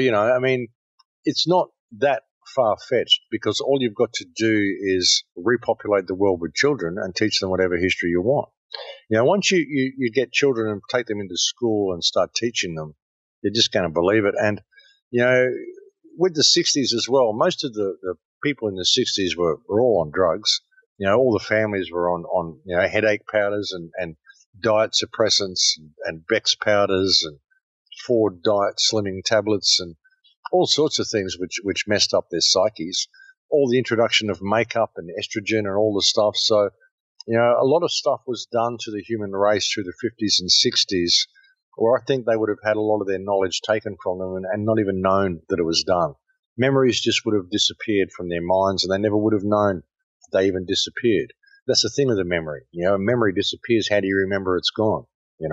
it's not that far-fetched because all you've got to do is repopulate the world with children and teach them whatever history you want. Once you get children and take them into school and start teaching them, they're just going to believe it. And, with the 60s as well, most of the people in the 60s were all on drugs. All the families were on headache powders and diet suppressants and Bex powders and Ford diet slimming tablets and all sorts of things which messed up their psyches. All the introduction of makeup and estrogen and all the stuff. So, a lot of stuff was done to the human race through the 50s and 60s where I think they would have had a lot of their knowledge taken from them and not even known that it was done. Memories just would have disappeared from their minds and they never would have known they even disappeared. That's the thing with a memory. A memory disappears. How do you remember it's gone?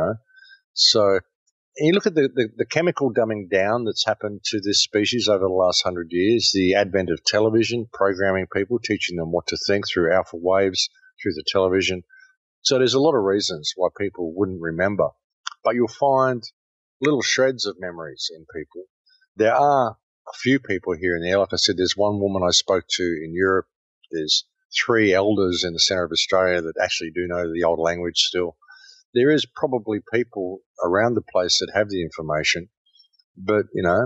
So you look at the chemical dumbing down that's happened to this species over the last 100 years, the advent of television, programming people, teaching them what to think through alpha waves, through the television. So there's a lot of reasons why people wouldn't remember. But you'll find little shreds of memories in people. There are a few people here and there. Like I said, there's one woman I spoke to in Europe. There's 3 elders in the centre of Australia that actually do know the old language still. There is probably people around the place that have the information, but,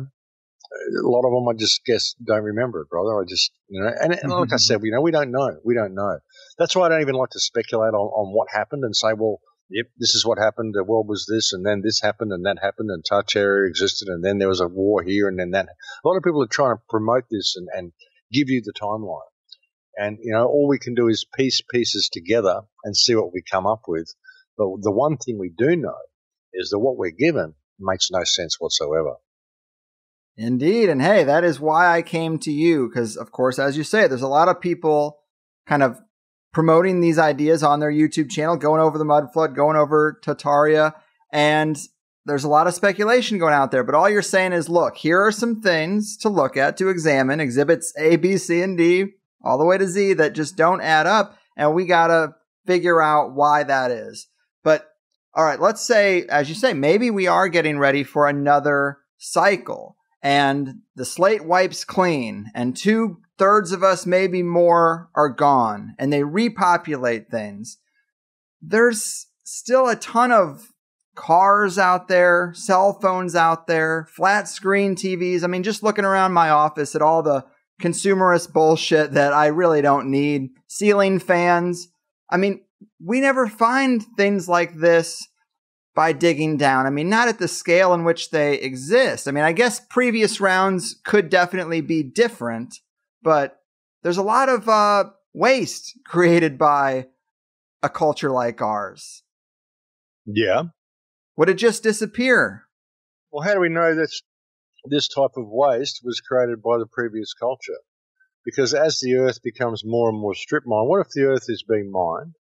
a lot of them, I just guess, don't remember it, brother. I just, and like I said, we don't know. We don't know. That's why I don't even like to speculate on what happened and say, well, yep, this is what happened. The world was this, and then this happened, and that happened, and Tartaria existed, and then there was a war here, and then that. A lot of people are trying to promote this and give you the timeline. And, all we can do is piece pieces together and see what we come up with. But the one thing we do know is that what we're given makes no sense whatsoever. Indeed. And hey, that is why I came to you. Because, of course, as you say, there's a lot of people kind of promoting these ideas on their YouTube channel, going over the mud flood, going over Tartaria. And there's a lot of speculation going out there. But all you're saying is, look, here are some things to look at, to examine, exhibits A, B, C, and D, all the way to Z that just don't add up. And we got to figure out why that is. But all right, let's say, as you say, maybe we are getting ready for another cycle and the slate wipes clean and 2/3 of us, maybe more, are gone and they repopulate things. There's still a ton of cars out there, cell phones out there, flat screen TVs. I mean, just looking around my office at all the consumerist bullshit that I really don't need. Ceiling fans. I mean, we never find things like this by digging down. I mean, not at the scale in which they exist. I mean, I guess previous rounds could definitely be different, but there's a lot of waste created by a culture like ours. Yeah. Would it just disappear? Well, how do we know that this type of waste was created by the previous culture? Because as the earth becomes more and more strip mined, what if the earth is being mined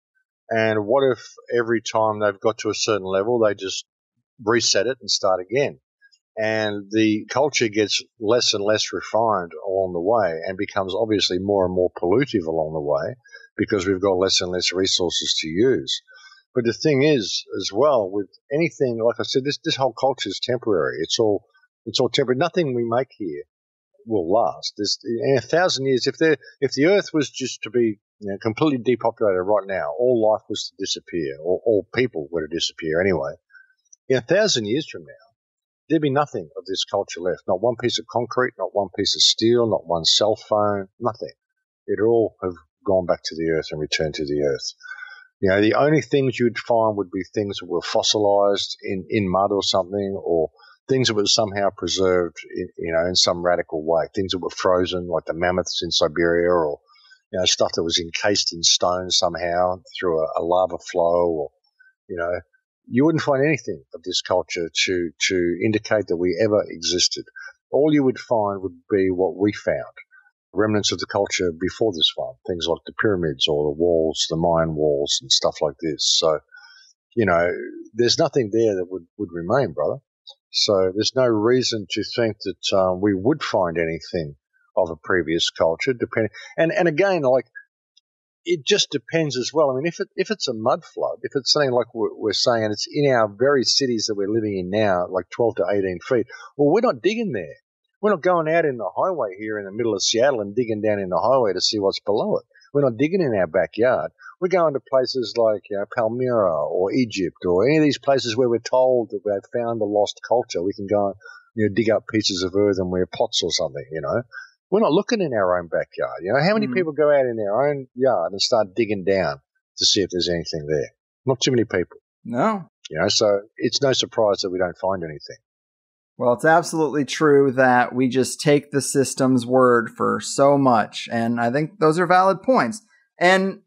And what if every time they've got to a certain level, they just reset it and start again? And the culture gets less and less refined along the way and becomes obviously more and more pollutive along the way because we've got less and less resources to use. But the thing is, as well, with anything, like I said, this whole culture is temporary. It's all temporary. Nothing we make here will last. In 1,000 years, if the Earth was just to be completely depopulated right now, all life was to disappear, or all people were to disappear anyway. In 1,000 years from now, there'd be nothing of this culture left. Not one piece of concrete, not one piece of steel, not one cell phone, nothing. It'd all have gone back to the Earth and returned to the Earth. The only things you'd find would be things that were fossilized in mud or something, or things that were somehow preserved in some radical way. Things that were frozen, like the mammoths in Siberia, or stuff that was encased in stone somehow through a lava flow, or you wouldn't find anything of this culture to indicate that we ever existed. All you would find would be what we found, remnants of the culture before this one, things like the pyramids or the walls, the Mayan walls and stuff like this. So, there's nothing there that would remain, brother. So there's no reason to think that we would find anything of a previous culture, depending. And again, like, it just depends as well. I mean, if it's a mud flood, if it's something like we're saying, and it's in our very cities that we're living in now, like 12 to 18 feet, well, we're not digging there. We're not going out in the highway here in the middle of Seattle and digging down in the highway to see what's below it. We're not digging in our backyard. We're going to places like Palmyra or Egypt or any of these places where we're told that we've found a lost culture. We can go and dig up pieces of earthenware pots or something, We're not looking in our own backyard. How many people go out in their own yard and start digging down to see if there's anything there? Not too many people. No. So it's no surprise that we don't find anything. Well, it's absolutely true that we just take the system's word for so much. And I think those are valid points. And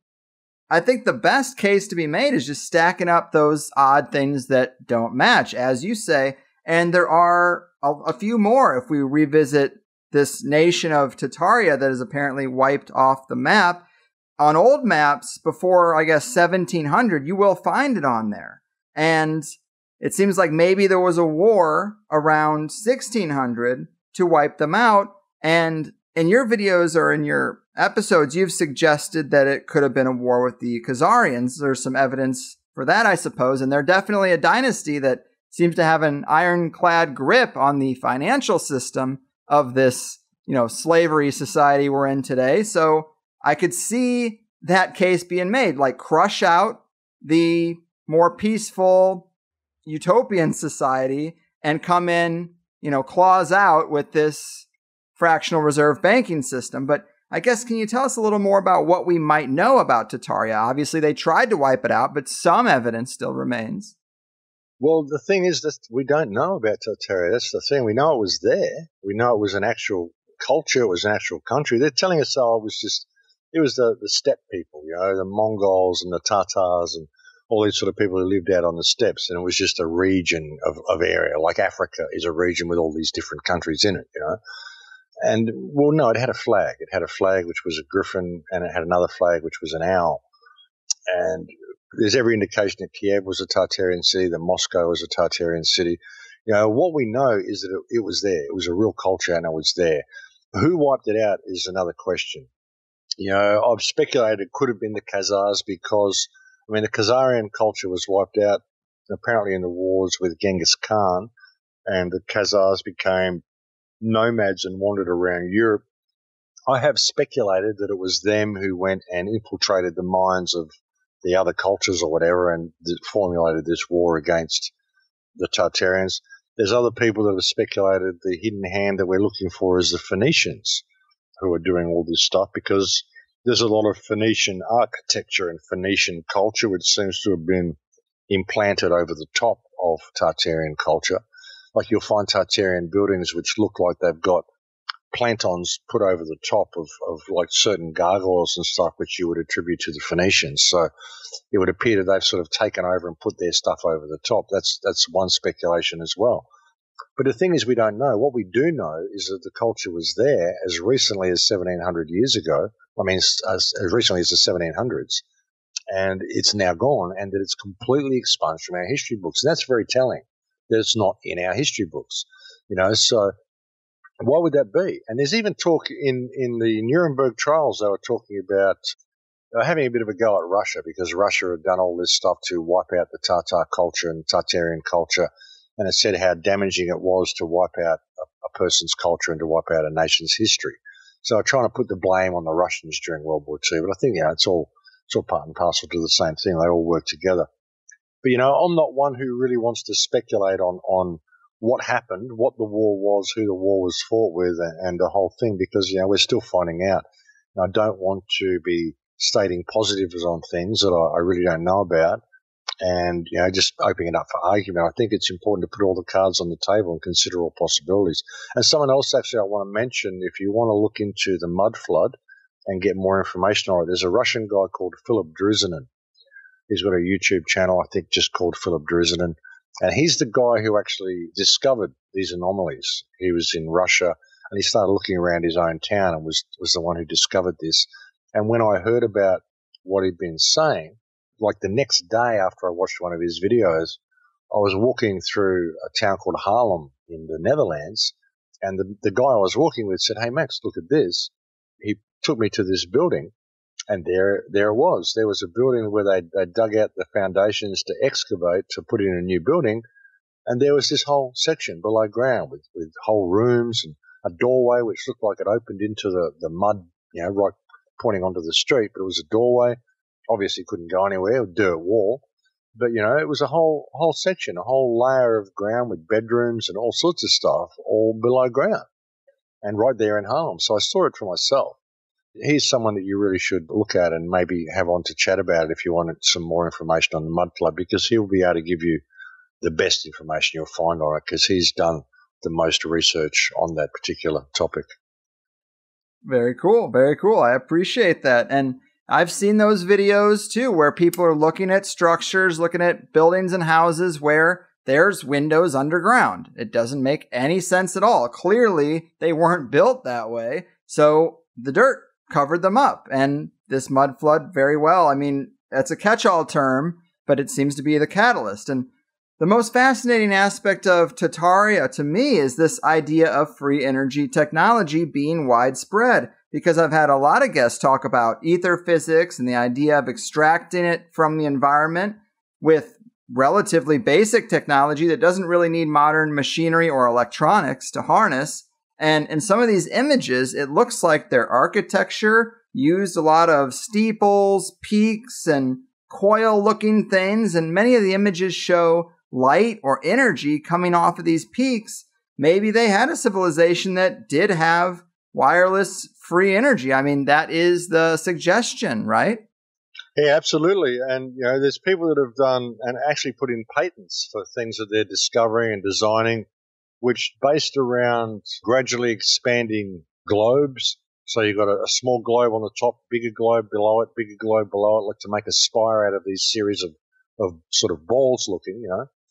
I think the best case to be made is just stacking up those odd things that don't match, as you say. And there are a few more if we revisit this nation of Tartaria that is apparently wiped off the map. On old maps before, I guess, 1700, you will find it on there. And it seems like maybe there was a war around 1600 to wipe them out. And in your videos or in your episodes, you've suggested that it could have been a war with the Khazarians. There's some evidence for that, I suppose. And they're definitely a dynasty that seems to have an ironclad grip on the financial system of this, slavery society we're in today. So I could see that case being made, like crush out the more peaceful utopian society and come in, claws out with this fractional reserve banking system. But I guess, can you tell us a little more about what we might know about Tartaria? Obviously, they tried to wipe it out, but some evidence still remains. Well, the thing is that we don't know about Tartaria. That's the thing. We know it was there. We know it was an actual culture. It was an actual country. They're telling us, it was the steppe people, the Mongols and the Tatars and all these sort of people who lived out on the steppes, and it was just a region of area, like Africa is a region with all these different countries in it, And, well, no, it had a flag. It had a flag which was a griffin, and it had another flag which was an owl. And there's every indication that Kiev was a Tartarian city, that Moscow was a Tartarian city. What we know is that it was there. It was a real culture, and it was there. Who wiped it out is another question. I've speculated it could have been the Khazars because, the Khazarian culture was wiped out apparently in the wars with Genghis Khan, and the Khazars became nomads and wandered around Europe. I have speculated that it was them who went and infiltrated the minds of the other cultures or whatever and formulated this war against the Tartarians. There's other people that have speculated the hidden hand that we're looking for is the Phoenicians who are doing all this stuff, because there's a lot of Phoenician architecture and Phoenician culture which seems to have been implanted over the top of Tartarian culture. Like you'll find Tartarian buildings which look like they've got plantons put over the top of like certain gargoyles and stuff which you would attribute to the Phoenicians. So it would appear that they've sort of taken over and put their stuff over the top. That's one speculation as well. But the thing is, we don't know. What we do know is that the culture was there as recently as 1,700 years ago. As recently as the 1700s. and it's now gone, and that it's completely expunged from our history books. And that's very telling that it's not in our history books, so why would that be? And there's even talk in the Nuremberg trials, they were talking about having a bit of a go at Russia, because Russia had done all this stuff to wipe out the Tatar culture and Tartarian culture, and it said how damaging it was to wipe out a person's culture and to wipe out a nation's history. So I'm trying to put the blame on the Russians during World War II, but I think it's all part and parcel to the same thing. They all work together. But I'm not one who really wants to speculate on what happened, what the war was, who the war was fought with, and the whole thing, because we're still finding out. And I don't want to be stating positives on things that I really don't know about, and just opening it up for argument. I think it's important to put all the cards on the table and consider all possibilities. And someone else actually I want to mention, if you want to look into the mud flood and get more information on it, there's a Russian guy called Philip Druzinin. He's got a YouTube channel, I think, just called Philip Druzinin, and he's the guy who actually discovered these anomalies. He was in Russia, and he started looking around his own town and was the one who discovered this. And when I heard about what he'd been saying, like the next day after I watched one of his videos, I was walking through a town called Haarlem in the Netherlands, and the guy I was walking with said, "Hey, Max, look at this." He took me to this building, and there it was. There was a building where they dug out the foundations to excavate to put in a new building, and there was this whole section below ground with whole rooms and a doorway which looked like it opened into the mud, right pointing onto the street, but it was a doorway. Obviously couldn't go anywhere, a dirt wall. But, it was a whole section, a whole layer of ground with bedrooms and all sorts of stuff all below ground and right there in Harlem. So I saw it for myself. He's someone that you really should look at and maybe have on to chat about it if you wanted some more information on the mud flood, because he'll be able to give you the best information you'll find on it, because he's done the most research on that particular topic. Very cool. Very cool. I appreciate that. And I've seen those videos too, where people are looking at structures, looking at buildings and houses where there's windows underground. It doesn't make any sense at all. Clearly, they weren't built that way. So the dirt covered them up. And this mud flood, very well. I mean, that's a catch-all term, but it seems to be the catalyst. And the most fascinating aspect of Tartaria to me is this idea of free energy technology being widespread, because I've had a lot of guests talk about ether physics and the idea of extracting it from the environment with relatively basic technology that doesn't really need modern machinery or electronics to harness. And in some of these images, it looks like their architecture used a lot of steeples, peaks, and coil-looking things, and many of the images show light or energy coming off of these peaks. Maybe they had a civilization that did have wireless free energy. I mean, that is the suggestion, right? Yeah, absolutely. And, there's people that have done and actually put in patents for things that they're discovering and designing, which based around gradually expanding globes. So you've got a small globe on the top, bigger globe below it, bigger globe below it, like to make a spire out of these series of sort of balls looking,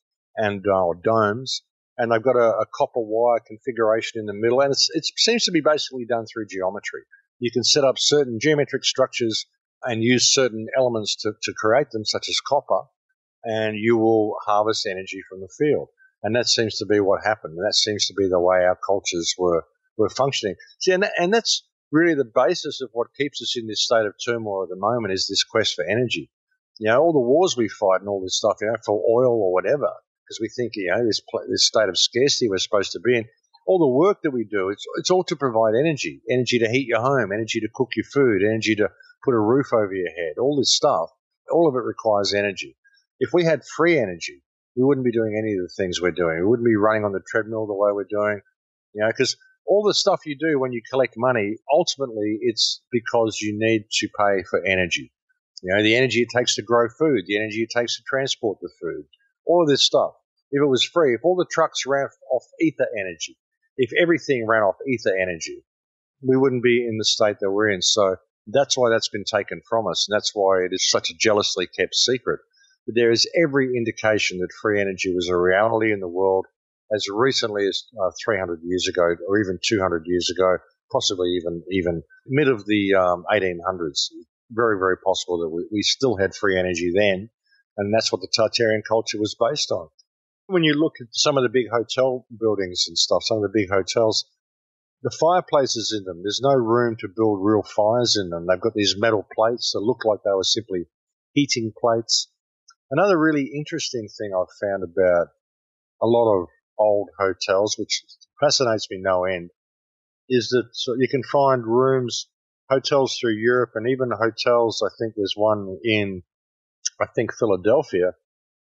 and or domes. And they've got a copper wire configuration in the middle, and it seems to be basically done through geometry. You can set up certain geometric structures and use certain elements to create them, such as copper, and you will harvest energy from the field. And that seems to be what happened, and that seems to be the way our cultures were functioning. See, and that's really the basis of what keeps us in this state of turmoil at the moment, is this quest for energy. All the wars we fight and all this stuff, for oil or whatever, because we think, this state of scarcity we're supposed to be in. All the work that we do, it's all to provide energy to heat your home, energy to cook your food, energy to put a roof over your head, all this stuff. All of it requires energy. If we had free energy, we wouldn't be doing any of the things we're doing. We wouldn't be running on the treadmill the way we're doing, because all the stuff you do when you collect money, ultimately it's because you need to pay for energy. The energy it takes to grow food, the energy it takes to transport the food, all of this stuff. If it was free, if all the trucks ran off ether energy, if everything ran off ether energy, we wouldn't be in the state that we're in. So that's why that's been taken from us, and that's why it is such a jealously kept secret. But there is every indication that free energy was a reality in the world as recently as 300 years ago, or even 200 years ago, possibly even mid of the 1800s. very, very possible that we still had free energy then, and that's what the Tartarian culture was based on. When you look at some of the big hotel buildings and stuff, some of the big hotels, the fireplaces in them, there's no room to build real fires in them. They've got these metal plates that look like they were simply heating plates. Another really interesting thing I've found about a lot of old hotels, which fascinates me no end, is that you can find rooms, hotels through Europe, and even hotels. I think there's one in, Philadelphia,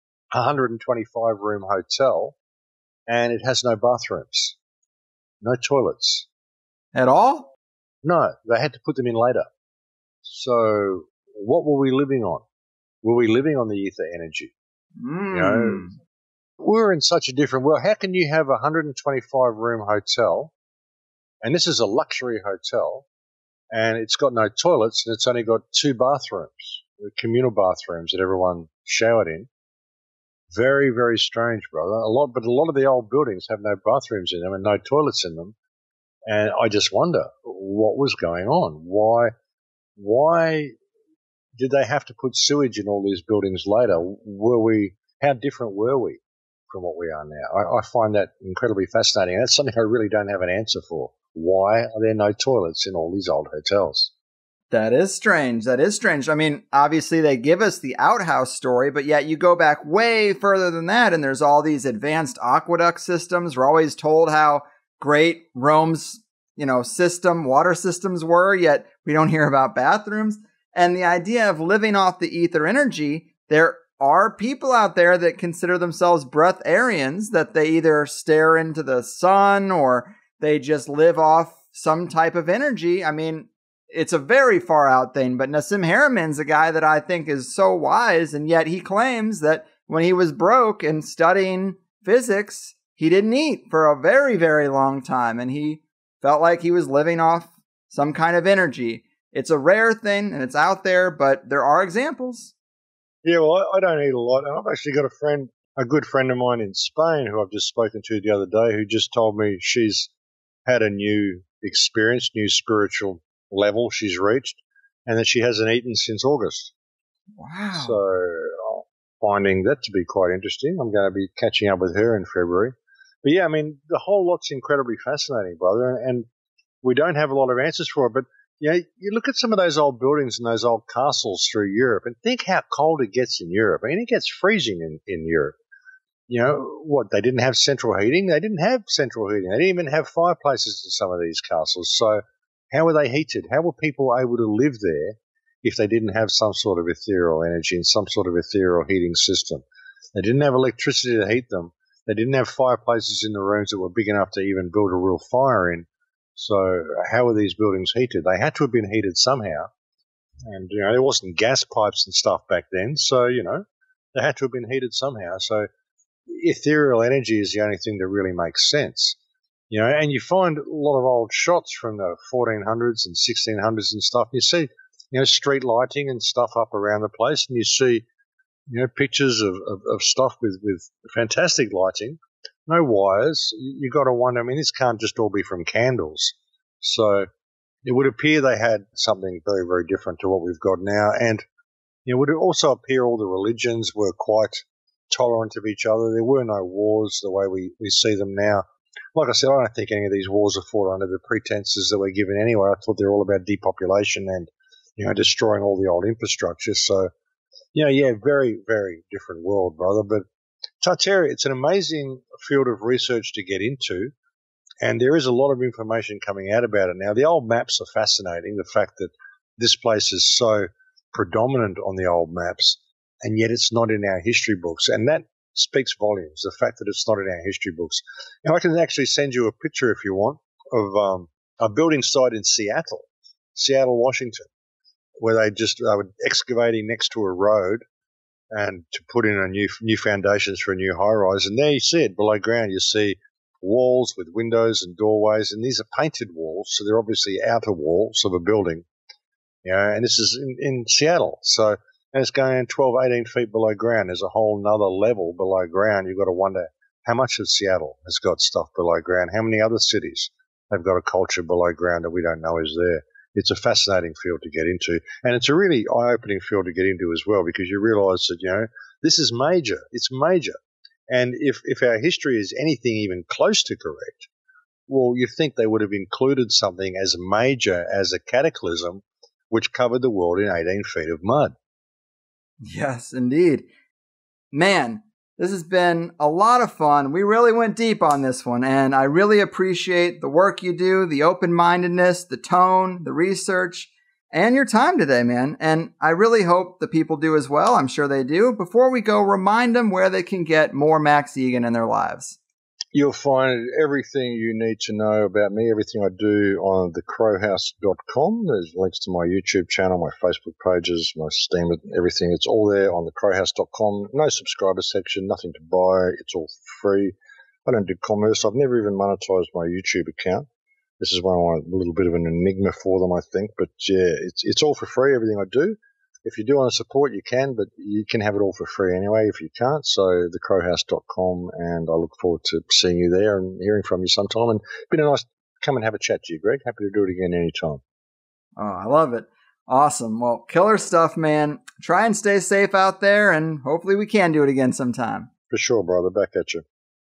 125 room hotel, and it has no bathrooms, no toilets. At all? No, they had to put them in later. So what were we living on? Were we living on the ether energy? You know, we're in such a different world. How can you have a 125 room hotel, and this is a luxury hotel, and it's got no toilets, and it's only got 2 bathrooms, communal bathrooms that everyone showered in? Very, very strange, brother. But a lot of the old buildings have no bathrooms in them and no toilets in them. And I just wonder what was going on. Why did they have to put sewage in all these buildings later? How different were we from what we are now? I find that incredibly fascinating. And that's something I really don't have an answer for. Why are there no toilets in all these old hotels? That is strange. That is strange. I mean, obviously they give us the outhouse story, but yet you go back way further than that, and there's all these advanced aqueduct systems. We're always told how great Rome's, water systems were, yet we don't hear about bathrooms. And the idea of living off the ether energy, there are people out there that consider themselves breatharians, that they either stare into the sun or they just live off some type of energy. I mean, it's a very far out thing, but Nassim Harameyn's a guy that I think is so wise, and yet he claims that when he was broke and studying physics, he didn't eat for a very, very long time, and he felt like he was living off some kind of energy. It's a rare thing, and it's out there, but there are examples. Yeah, well, I don't eat a lot, and I've actually got a good friend of mine in Spain who I've just spoken to the other day, who just told me she's had a new experience, new spiritual level she's reached, and that she hasn't eaten since August. Wow. So I'm finding that to be quite interesting. I'm going to be catching up with her in February. But yeah, I mean, the whole lot's incredibly fascinating, brother, and we don't have a lot of answers for it. But you look at some of those old buildings and those old castles through Europe and think how cold it gets in Europe. I mean, it gets freezing in Europe. They didn't have central heating? They didn't have central heating. They didn't even have fireplaces in some of these castles. So how were they heated? How were people able to live there if they didn't have some sort of ethereal energy and some sort of ethereal heating system? They didn't have electricity to heat them. They didn't have fireplaces in the rooms that were big enough to even build a real fire in. So how were these buildings heated? They had to have been heated somehow. And, there wasn't gas pipes and stuff back then. So, they had to have been heated somehow. So ethereal energy is the only thing that really makes sense. And you find a lot of old shots from the 1400s and 1600s and stuff. You see, street lighting and stuff up around the place, and you see, pictures of stuff with fantastic lighting, no wires. You got to wonder, I mean, this can't just all be from candles. So it would appear they had something very, very different to what we've got now. And it would also appear all the religions were quite tolerant of each other. There were no wars the way we see them now. Like I said, I don't think any of these wars are fought under the pretenses that we're given anyway. I thought they're all about depopulation and, destroying all the old infrastructure. So, very, very different world, brother. But Tartaria, it's an amazing field of research to get into, and there is a lot of information coming out about it now. The old maps are fascinating, the fact that this place is so predominant on the old maps, and yet it's not in our history books. And that speaks volumes, the fact that it's not in our history books. Now, I can actually send you a picture if you want of a building site in Seattle, Washington, where they were excavating next to a road and to put in a new foundations for a new high-rise. And there you see it, below ground, you see walls with windows and doorways, and these are painted walls, so they're obviously outer walls of a building. And this is in Seattle. So, and it's going 12, 18 feet below ground. There's a whole nother level below ground. You've got to wonder how much of Seattle has got stuff below ground. How many other cities have got a culture below ground that we don't know is there? it's a fascinating field to get into. And it's a really eye-opening field to get into as well, because you realize that, this is major. It's major. And if our history is anything even close to correct, well, you think they would have included something as major as a cataclysm which covered the world in 18 feet of mud. Yes, indeed. Man, this has been a lot of fun. We really went deep on this one, and I really appreciate the work you do, the open-mindedness, the tone, the research, and your time today, man. And I really hope the people do as well. I'm sure they do. Before we go, remind them where they can get more Max Igan in their lives. You'll find everything you need to know about me, everything I do on the CrowHouse.com. There's links to my YouTube channel, my Facebook pages, my Steam, everything. It's all there on the CrowHouse.com. No subscriber section, nothing to buy. It's all free. I don't do commerce. I've never even monetized my YouTube account. This is one a little bit of an enigma for them, I think. But yeah, it's all for free, everything I do. If you do want to support, you can, but you can have it all for free anyway if you can't. So thecrowhouse.com, and I look forward to seeing you there and hearing from you sometime. And it's been a nice come and have a chat to you, Greg. Happy to do it again anytime. Oh, I love it. Awesome. Well, killer stuff, man. Try and stay safe out there, and hopefully we can do it again sometime. For sure, brother. Back at you.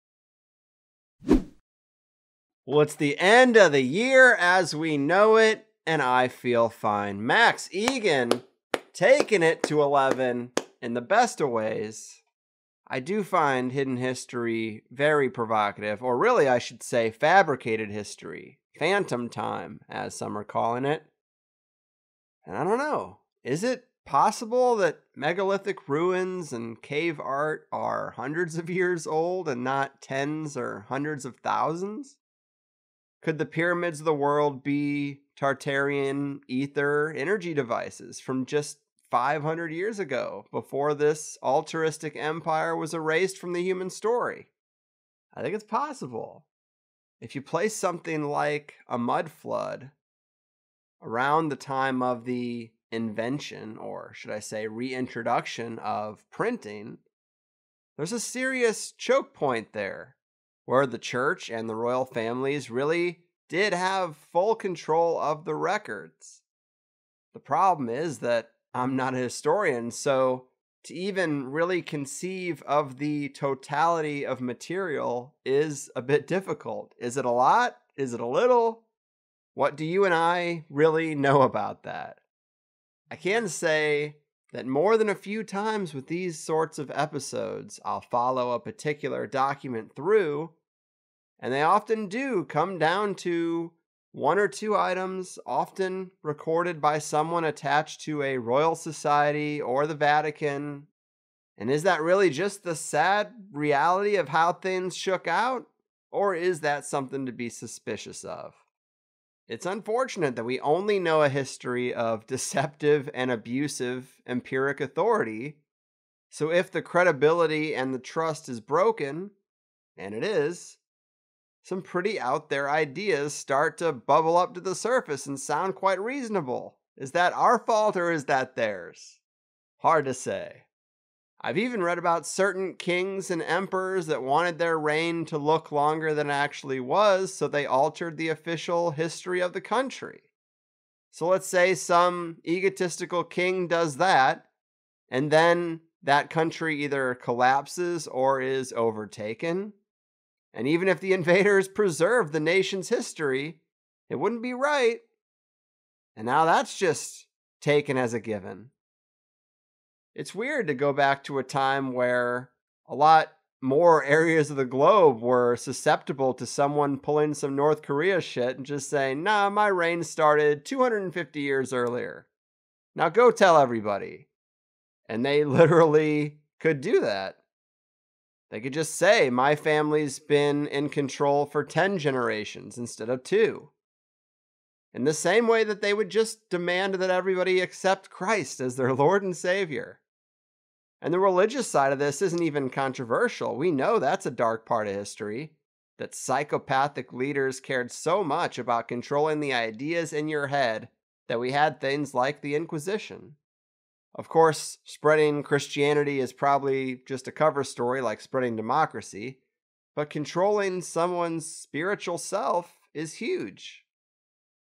Well, it's the end of the year as we know it, and I feel fine. Max Igan taking it to 11 in the best of ways. I do find hidden history very provocative, or really I should say fabricated history, phantom time, as some are calling it. And I don't know, is it possible that megalithic ruins and cave art are hundreds of years old and not tens or hundreds of thousands? Could the pyramids of the world be Tartarian ether energy devices from just 500 years ago, before this altruistic empire was erased from the human story? I think it's possible. If you place something like a mud flood around the time of the invention, or should I say reintroduction of printing, there's a serious choke point there, where the church and the royal families really did have full control of the records. The problem is that I'm not a historian, so to even really conceive of the totality of material is a bit difficult. Is it a lot? Is it a little? What do you and I really know about that? I can say that more than a few times with these sorts of episodes, I'll follow a particular document through, and they often do come down to one or two items, often recorded by someone attached to a royal society or the Vatican. And is that really just the sad reality of how things shook out? Or is that something to be suspicious of? It's unfortunate that we only know a history of deceptive and abusive empiric authority. So if the credibility and the trust is broken, and it is, some pretty out there ideas start to bubble up to the surface and sound quite reasonable. Is that our fault or is that theirs? Hard to say. I've even read about certain kings and emperors that wanted their reign to look longer than it actually was, so they altered the official history of the country. So let's say some egotistical king does that, and then that country either collapses or is overtaken. And even if the invaders preserved the nation's history, it wouldn't be right. And now that's just taken as a given. It's weird to go back to a time where a lot more areas of the globe were susceptible to someone pulling some North Korea shit and just saying, nah, my reign started 250 years earlier. Now go tell everybody. And they literally could do that. They could just say, my family's been in control for 10 generations instead of 2. In the same way that they would just demand that everybody accept Christ as their Lord and Savior. And the religious side of this isn't even controversial. We know that's a dark part of history, that psychopathic leaders cared so much about controlling the ideas in your head that we had things like the Inquisition. Of course, spreading Christianity is probably just a cover story like spreading democracy, but controlling someone's spiritual self is huge.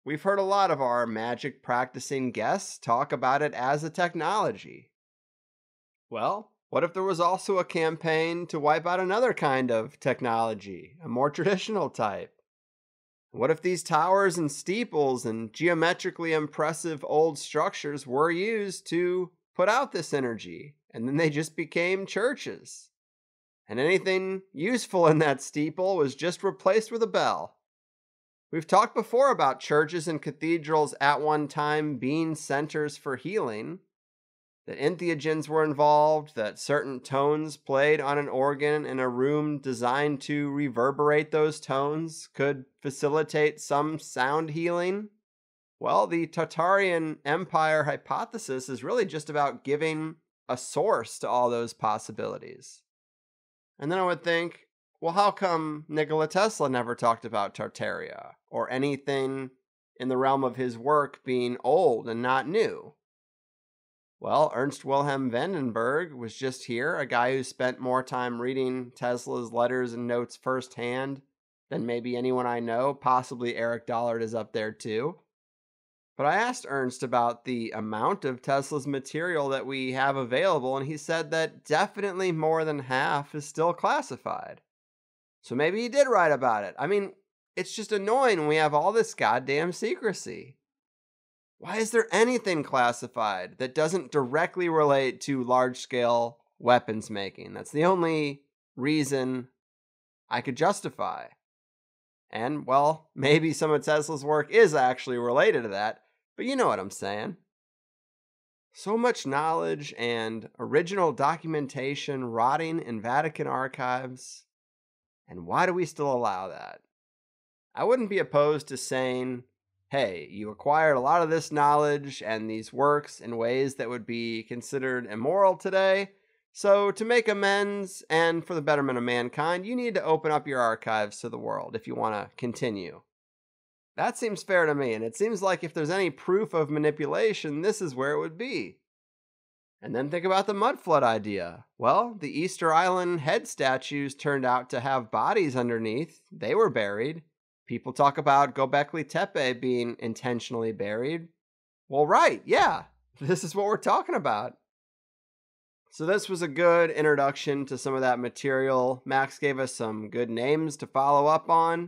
we've heard a lot of our magic practicing guests talk about it as a technology. Well, what if there was also a campaign to wipe out another kind of technology, a more traditional type? What if these towers and steeples and geometrically impressive old structures were used to put out this energy, and then they just became churches? And anything useful in that steeple was just replaced with a bell. We've talked before about churches and cathedrals at one time being centers for healing, that entheogens were involved, that certain tones played on an organ in a room designed to reverberate those tones could facilitate some sound healing. Well, the Tartarian Empire hypothesis is really just about giving a source to all those possibilities. And then I would think, well, how come Nikola Tesla never talked about Tartaria or anything in the realm of his work being old and not new? Well, Ernst Wilhelm Vandenberg was just here, a guy who spent more time reading Tesla's letters and notes firsthand than maybe anyone I know. Possibly Eric Dollard is up there too. But I asked Ernst about the amount of Tesla's material that we have available, and he said that definitely more than half is still classified. So maybe he did write about it. I mean, it's just annoying when we have all this goddamn secrecy. Why is there anything classified that doesn't directly relate to large-scale weapons making? That's the only reason I could justify. And, well, maybe some of Tesla's work is actually related to that, but you know what I'm saying. So much knowledge and original documentation rotting in Vatican archives. And why do we still allow that? I wouldn't be opposed to saying, hey, you acquired a lot of this knowledge and these works in ways that would be considered immoral today. So to make amends and for the betterment of mankind, you need to open up your archives to the world if you want to continue. That seems fair to me, and it seems like if there's any proof of manipulation, this is where it would be. And then think about the mud flood idea. Well, the Easter Island head statues turned out to have bodies underneath. They were buried. People talk about Göbekli Tepe being intentionally buried. Well, right, yeah, this is what we're talking about. So this was a good introduction to some of that material. Max gave us some good names to follow up on.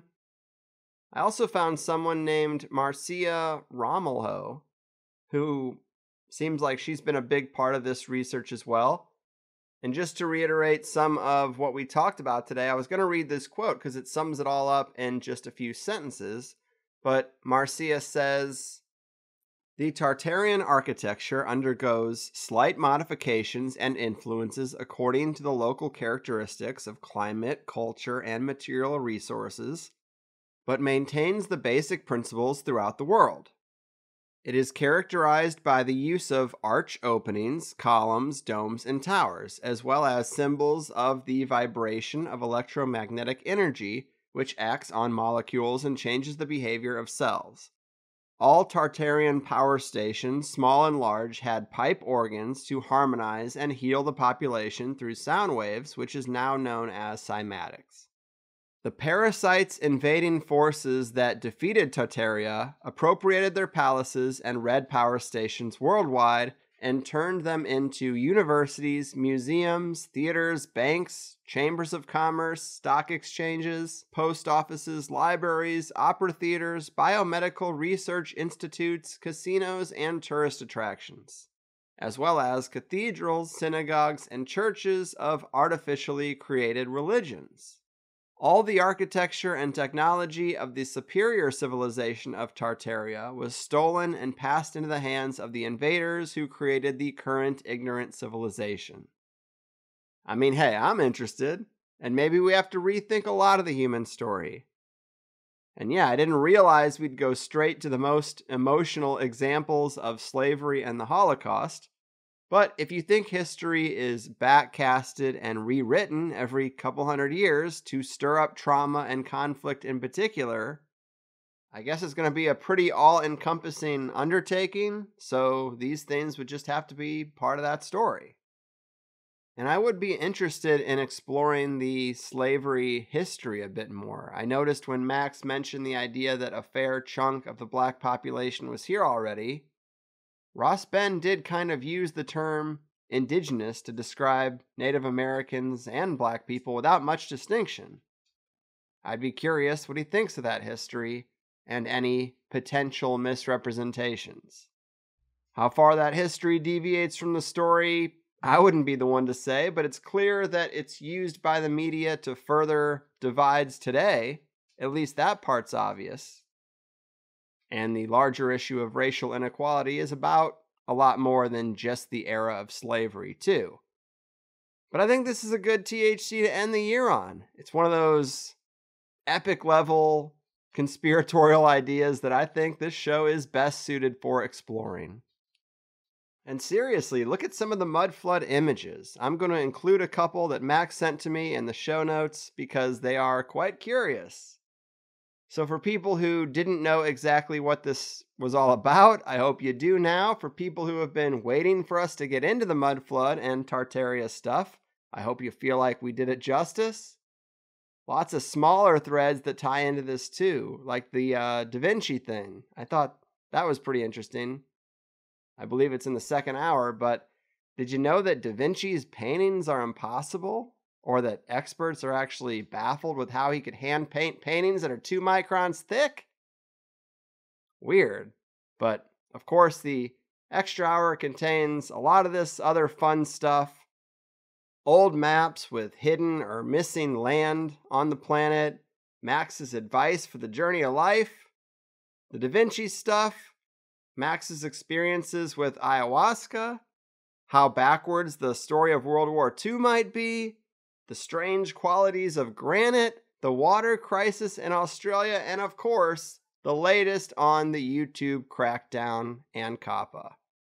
I also found someone named Marcia Romelho, who seems like she's been a big part of this research as well. And just to reiterate some of what we talked about today, I was going to read this quote because it sums it all up in just a few sentences. But Marcia says, the Tartarian architecture undergoes slight modifications and influences according to the local characteristics of climate, culture, and material resources, but maintains the basic principles throughout the world. It is characterized by the use of arch openings, columns, domes, and towers, as well as symbols of the vibration of electromagnetic energy, which acts on molecules and changes the behavior of cells. All Tartarian power stations, small and large, had pipe organs to harmonize and heal the population through sound waves, which is now known as cymatics. The parasites invading forces that defeated Tartaria appropriated their palaces and red power stations worldwide and turned them into universities, museums, theaters, banks, chambers of commerce, stock exchanges, post offices, libraries, opera theaters, biomedical research institutes, casinos, and tourist attractions, as well as cathedrals, synagogues, and churches of artificially created religions. All the architecture and technology of the superior civilization of Tartaria was stolen and passed into the hands of the invaders who created the current ignorant civilization. I mean, hey, I'm interested, and maybe we have to rethink a lot of the human story. And yeah, I didn't realize we'd go straight to the most emotional examples of slavery and the Holocaust. But if you think history is backcasted and rewritten every couple hundred years to stir up trauma and conflict in particular, I guess it's going to be a pretty all-encompassing undertaking, so these things would just have to be part of that story. And I would be interested in exploring the slavery history a bit more. I noticed when Max mentioned the idea that a fair chunk of the black population was here already, Ross Ben did kind of use the term indigenous to describe Native Americans and black people without much distinction. I'd be curious what he thinks of that history and any potential misrepresentations. How far that history deviates from the story, I wouldn't be the one to say, but it's clear that it's used by the media to further divides today. At least that part's obvious. And the larger issue of racial inequality is about a lot more than just the era of slavery, too. But I think this is a good THC to end the year on. It's one of those epic level conspiratorial ideas that I think this show is best suited for exploring. And seriously, look at some of the mud flood images. I'm going to include a couple that Max sent to me in the show notes because they are quite curious. So for people who didn't know exactly what this was all about, I hope you do now. For people who have been waiting for us to get into the mud flood and Tartaria stuff, I hope you feel like we did it justice. Lots of smaller threads that tie into this too, like the Da Vinci thing. I thought that was pretty interesting. I believe it's in the second hour, but did you know that Da Vinci's paintings are impossible? Or that experts are actually baffled with how he could hand paint paintings that are 2 microns thick? Weird. But, of course, the extra hour contains a lot of this other fun stuff. Old maps with hidden or missing land on the planet, Max's advice for the journey of life, the Da Vinci stuff, Max's experiences with ayahuasca, how backwards the story of World War II might be, the strange qualities of granite, the water crisis in Australia, and of course, the latest on the YouTube crackdown and COPPA.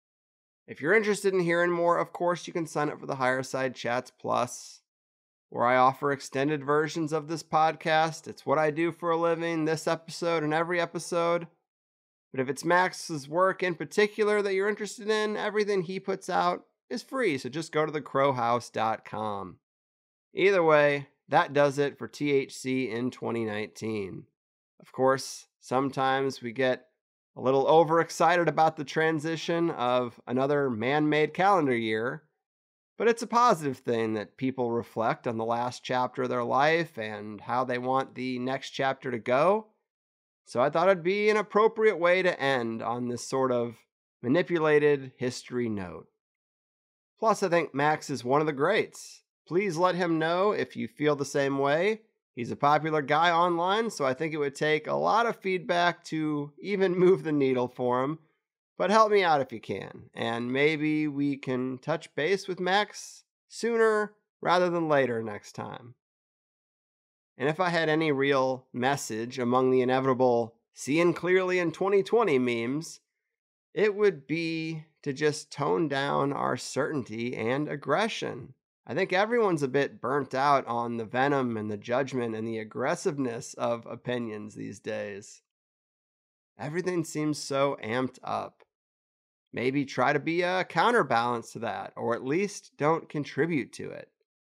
If you're interested in hearing more, of course, you can sign up for the Higher Side Chats Plus, where I offer extended versions of this podcast. It's what I do for a living, this episode and every episode. But if it's Max's work in particular that you're interested in, everything he puts out is free, so just go to thecrowhouse.com. Either way, that does it for THC in 2019. Of course, sometimes we get a little overexcited about the transition of another man-made calendar year, but it's a positive thing that people reflect on the last chapter of their life and how they want the next chapter to go. So I thought it'd be an appropriate way to end on this sort of manipulated history note. Plus, I think Max is one of the greats. Please let him know if you feel the same way. He's a popular guy online, so I think it would take a lot of feedback to even move the needle for him. But help me out if you can, and maybe we can touch base with Max sooner rather than later next time. And if I had any real message among the inevitable seeing clearly in 2020 memes, it would be to just tone down our certainty and aggression. I think everyone's a bit burnt out on the venom and the judgment and the aggressiveness of opinions these days. Everything seems so amped up. Maybe try to be a counterbalance to that, or at least don't contribute to it.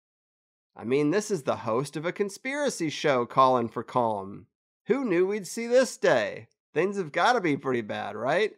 I mean, this is the host of a conspiracy show calling for calm. Who knew we'd see this day? Things have got to be pretty bad, right?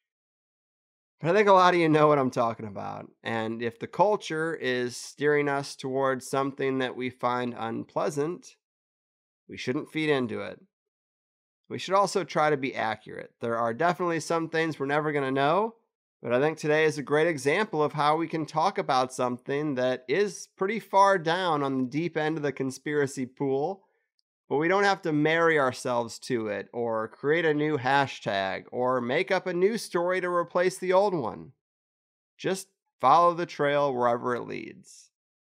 But I think a lot of you know what I'm talking about. And if the culture is steering us towards something that we find unpleasant, we shouldn't feed into it. We should also try to be accurate. There are definitely some things we're never going to know, but I think today is a great example of how we can talk about something that is pretty far down on the deep end of the conspiracy pool, but we don't have to marry ourselves to it or create a new hashtag or make up a new story to replace the old one. Just follow the trail wherever it leads.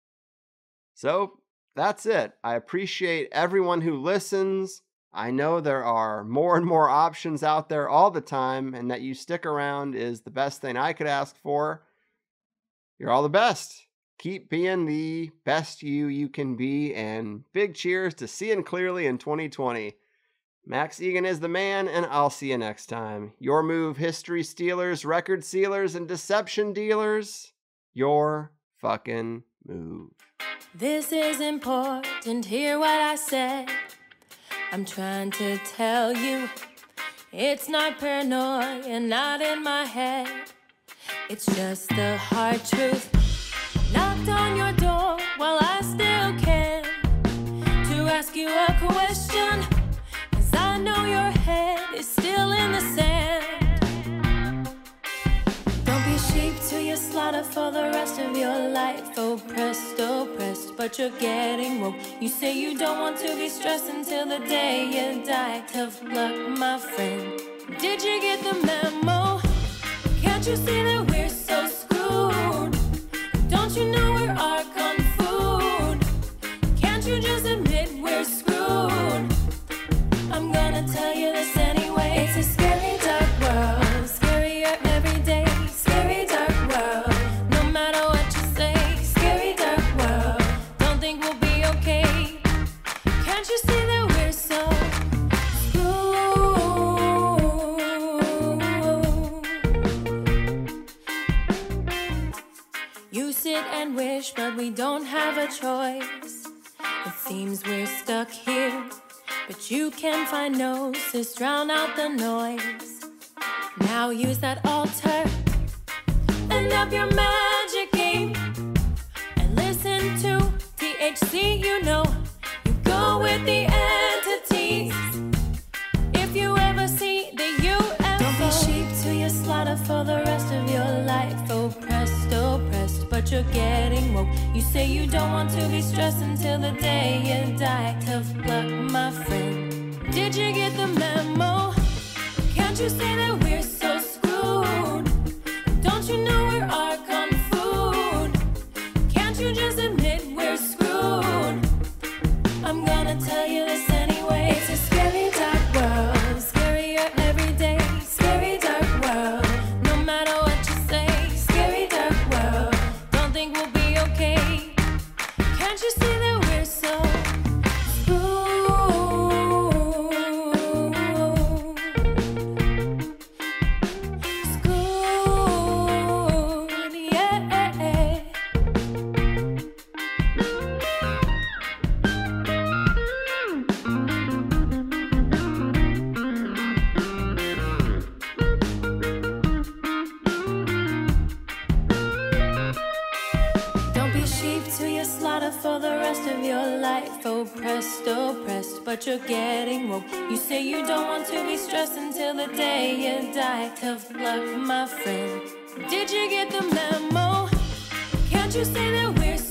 So that's it. I appreciate everyone who listens. I know there are more and more options out there all the time, and that you stick around is the best thing I could ask for. You're all the best. Keep being the best you can be, and big cheers to seeing clearly in 2020. Max Igan is the man, and I'll see you next time. Your move, history stealers, record sealers, and deception dealers. You're fucking move. This is important, hear what I said. I'm trying to tell you, it's not paranoia, not in my head. It's just the hard truth. Knocked on your door while I still can to ask you a question, 'cause I know your head is still in the sand. Don't be sheep to your slaughter for the rest of your life. Oppressed, but you're getting woke. You say you don't want to be stressed until the day you die. Tough luck, my friend. Did you get the memo? Can't you see that we're so screwed? Don't you know we're our kung food? Can't you just admit we're screwed? I'm gonna tell you this anyway. It's a scary dark world, scarier every day. Scary dark world, no matter what you say. Scary dark world, don't think we'll be okay. Can't you see that we're so You sit and wish, but we don't have a choice. It seems we're stuck here, but you can find gnosis, drown out the noise. Now use that altar and up your magic game, and listen to THC, you know. You go with the entities. If you ever see the UFO, don't be sheep to your slaughter for the rest of your life. Oppressed, but you're getting woke. You say you don't want to be stressed until the day you die. Tough luck, my friend. Did you get the memo? Can't you say that we're so screwed? Don't you know we're our kung food? Can't you just admit we're screwed? I'm gonna tell you this anyway. It's a scary dark world, scarier every day. Scary dark world, no matter what you say. Scary dark world, don't think we'll be okay. Can't you see that we're so for the rest of your life. Oppressed, but you're getting woke. You say you don't want to be stressed until the day you die. Tough luck, my friend. Did you get the memo? Can't you say that we're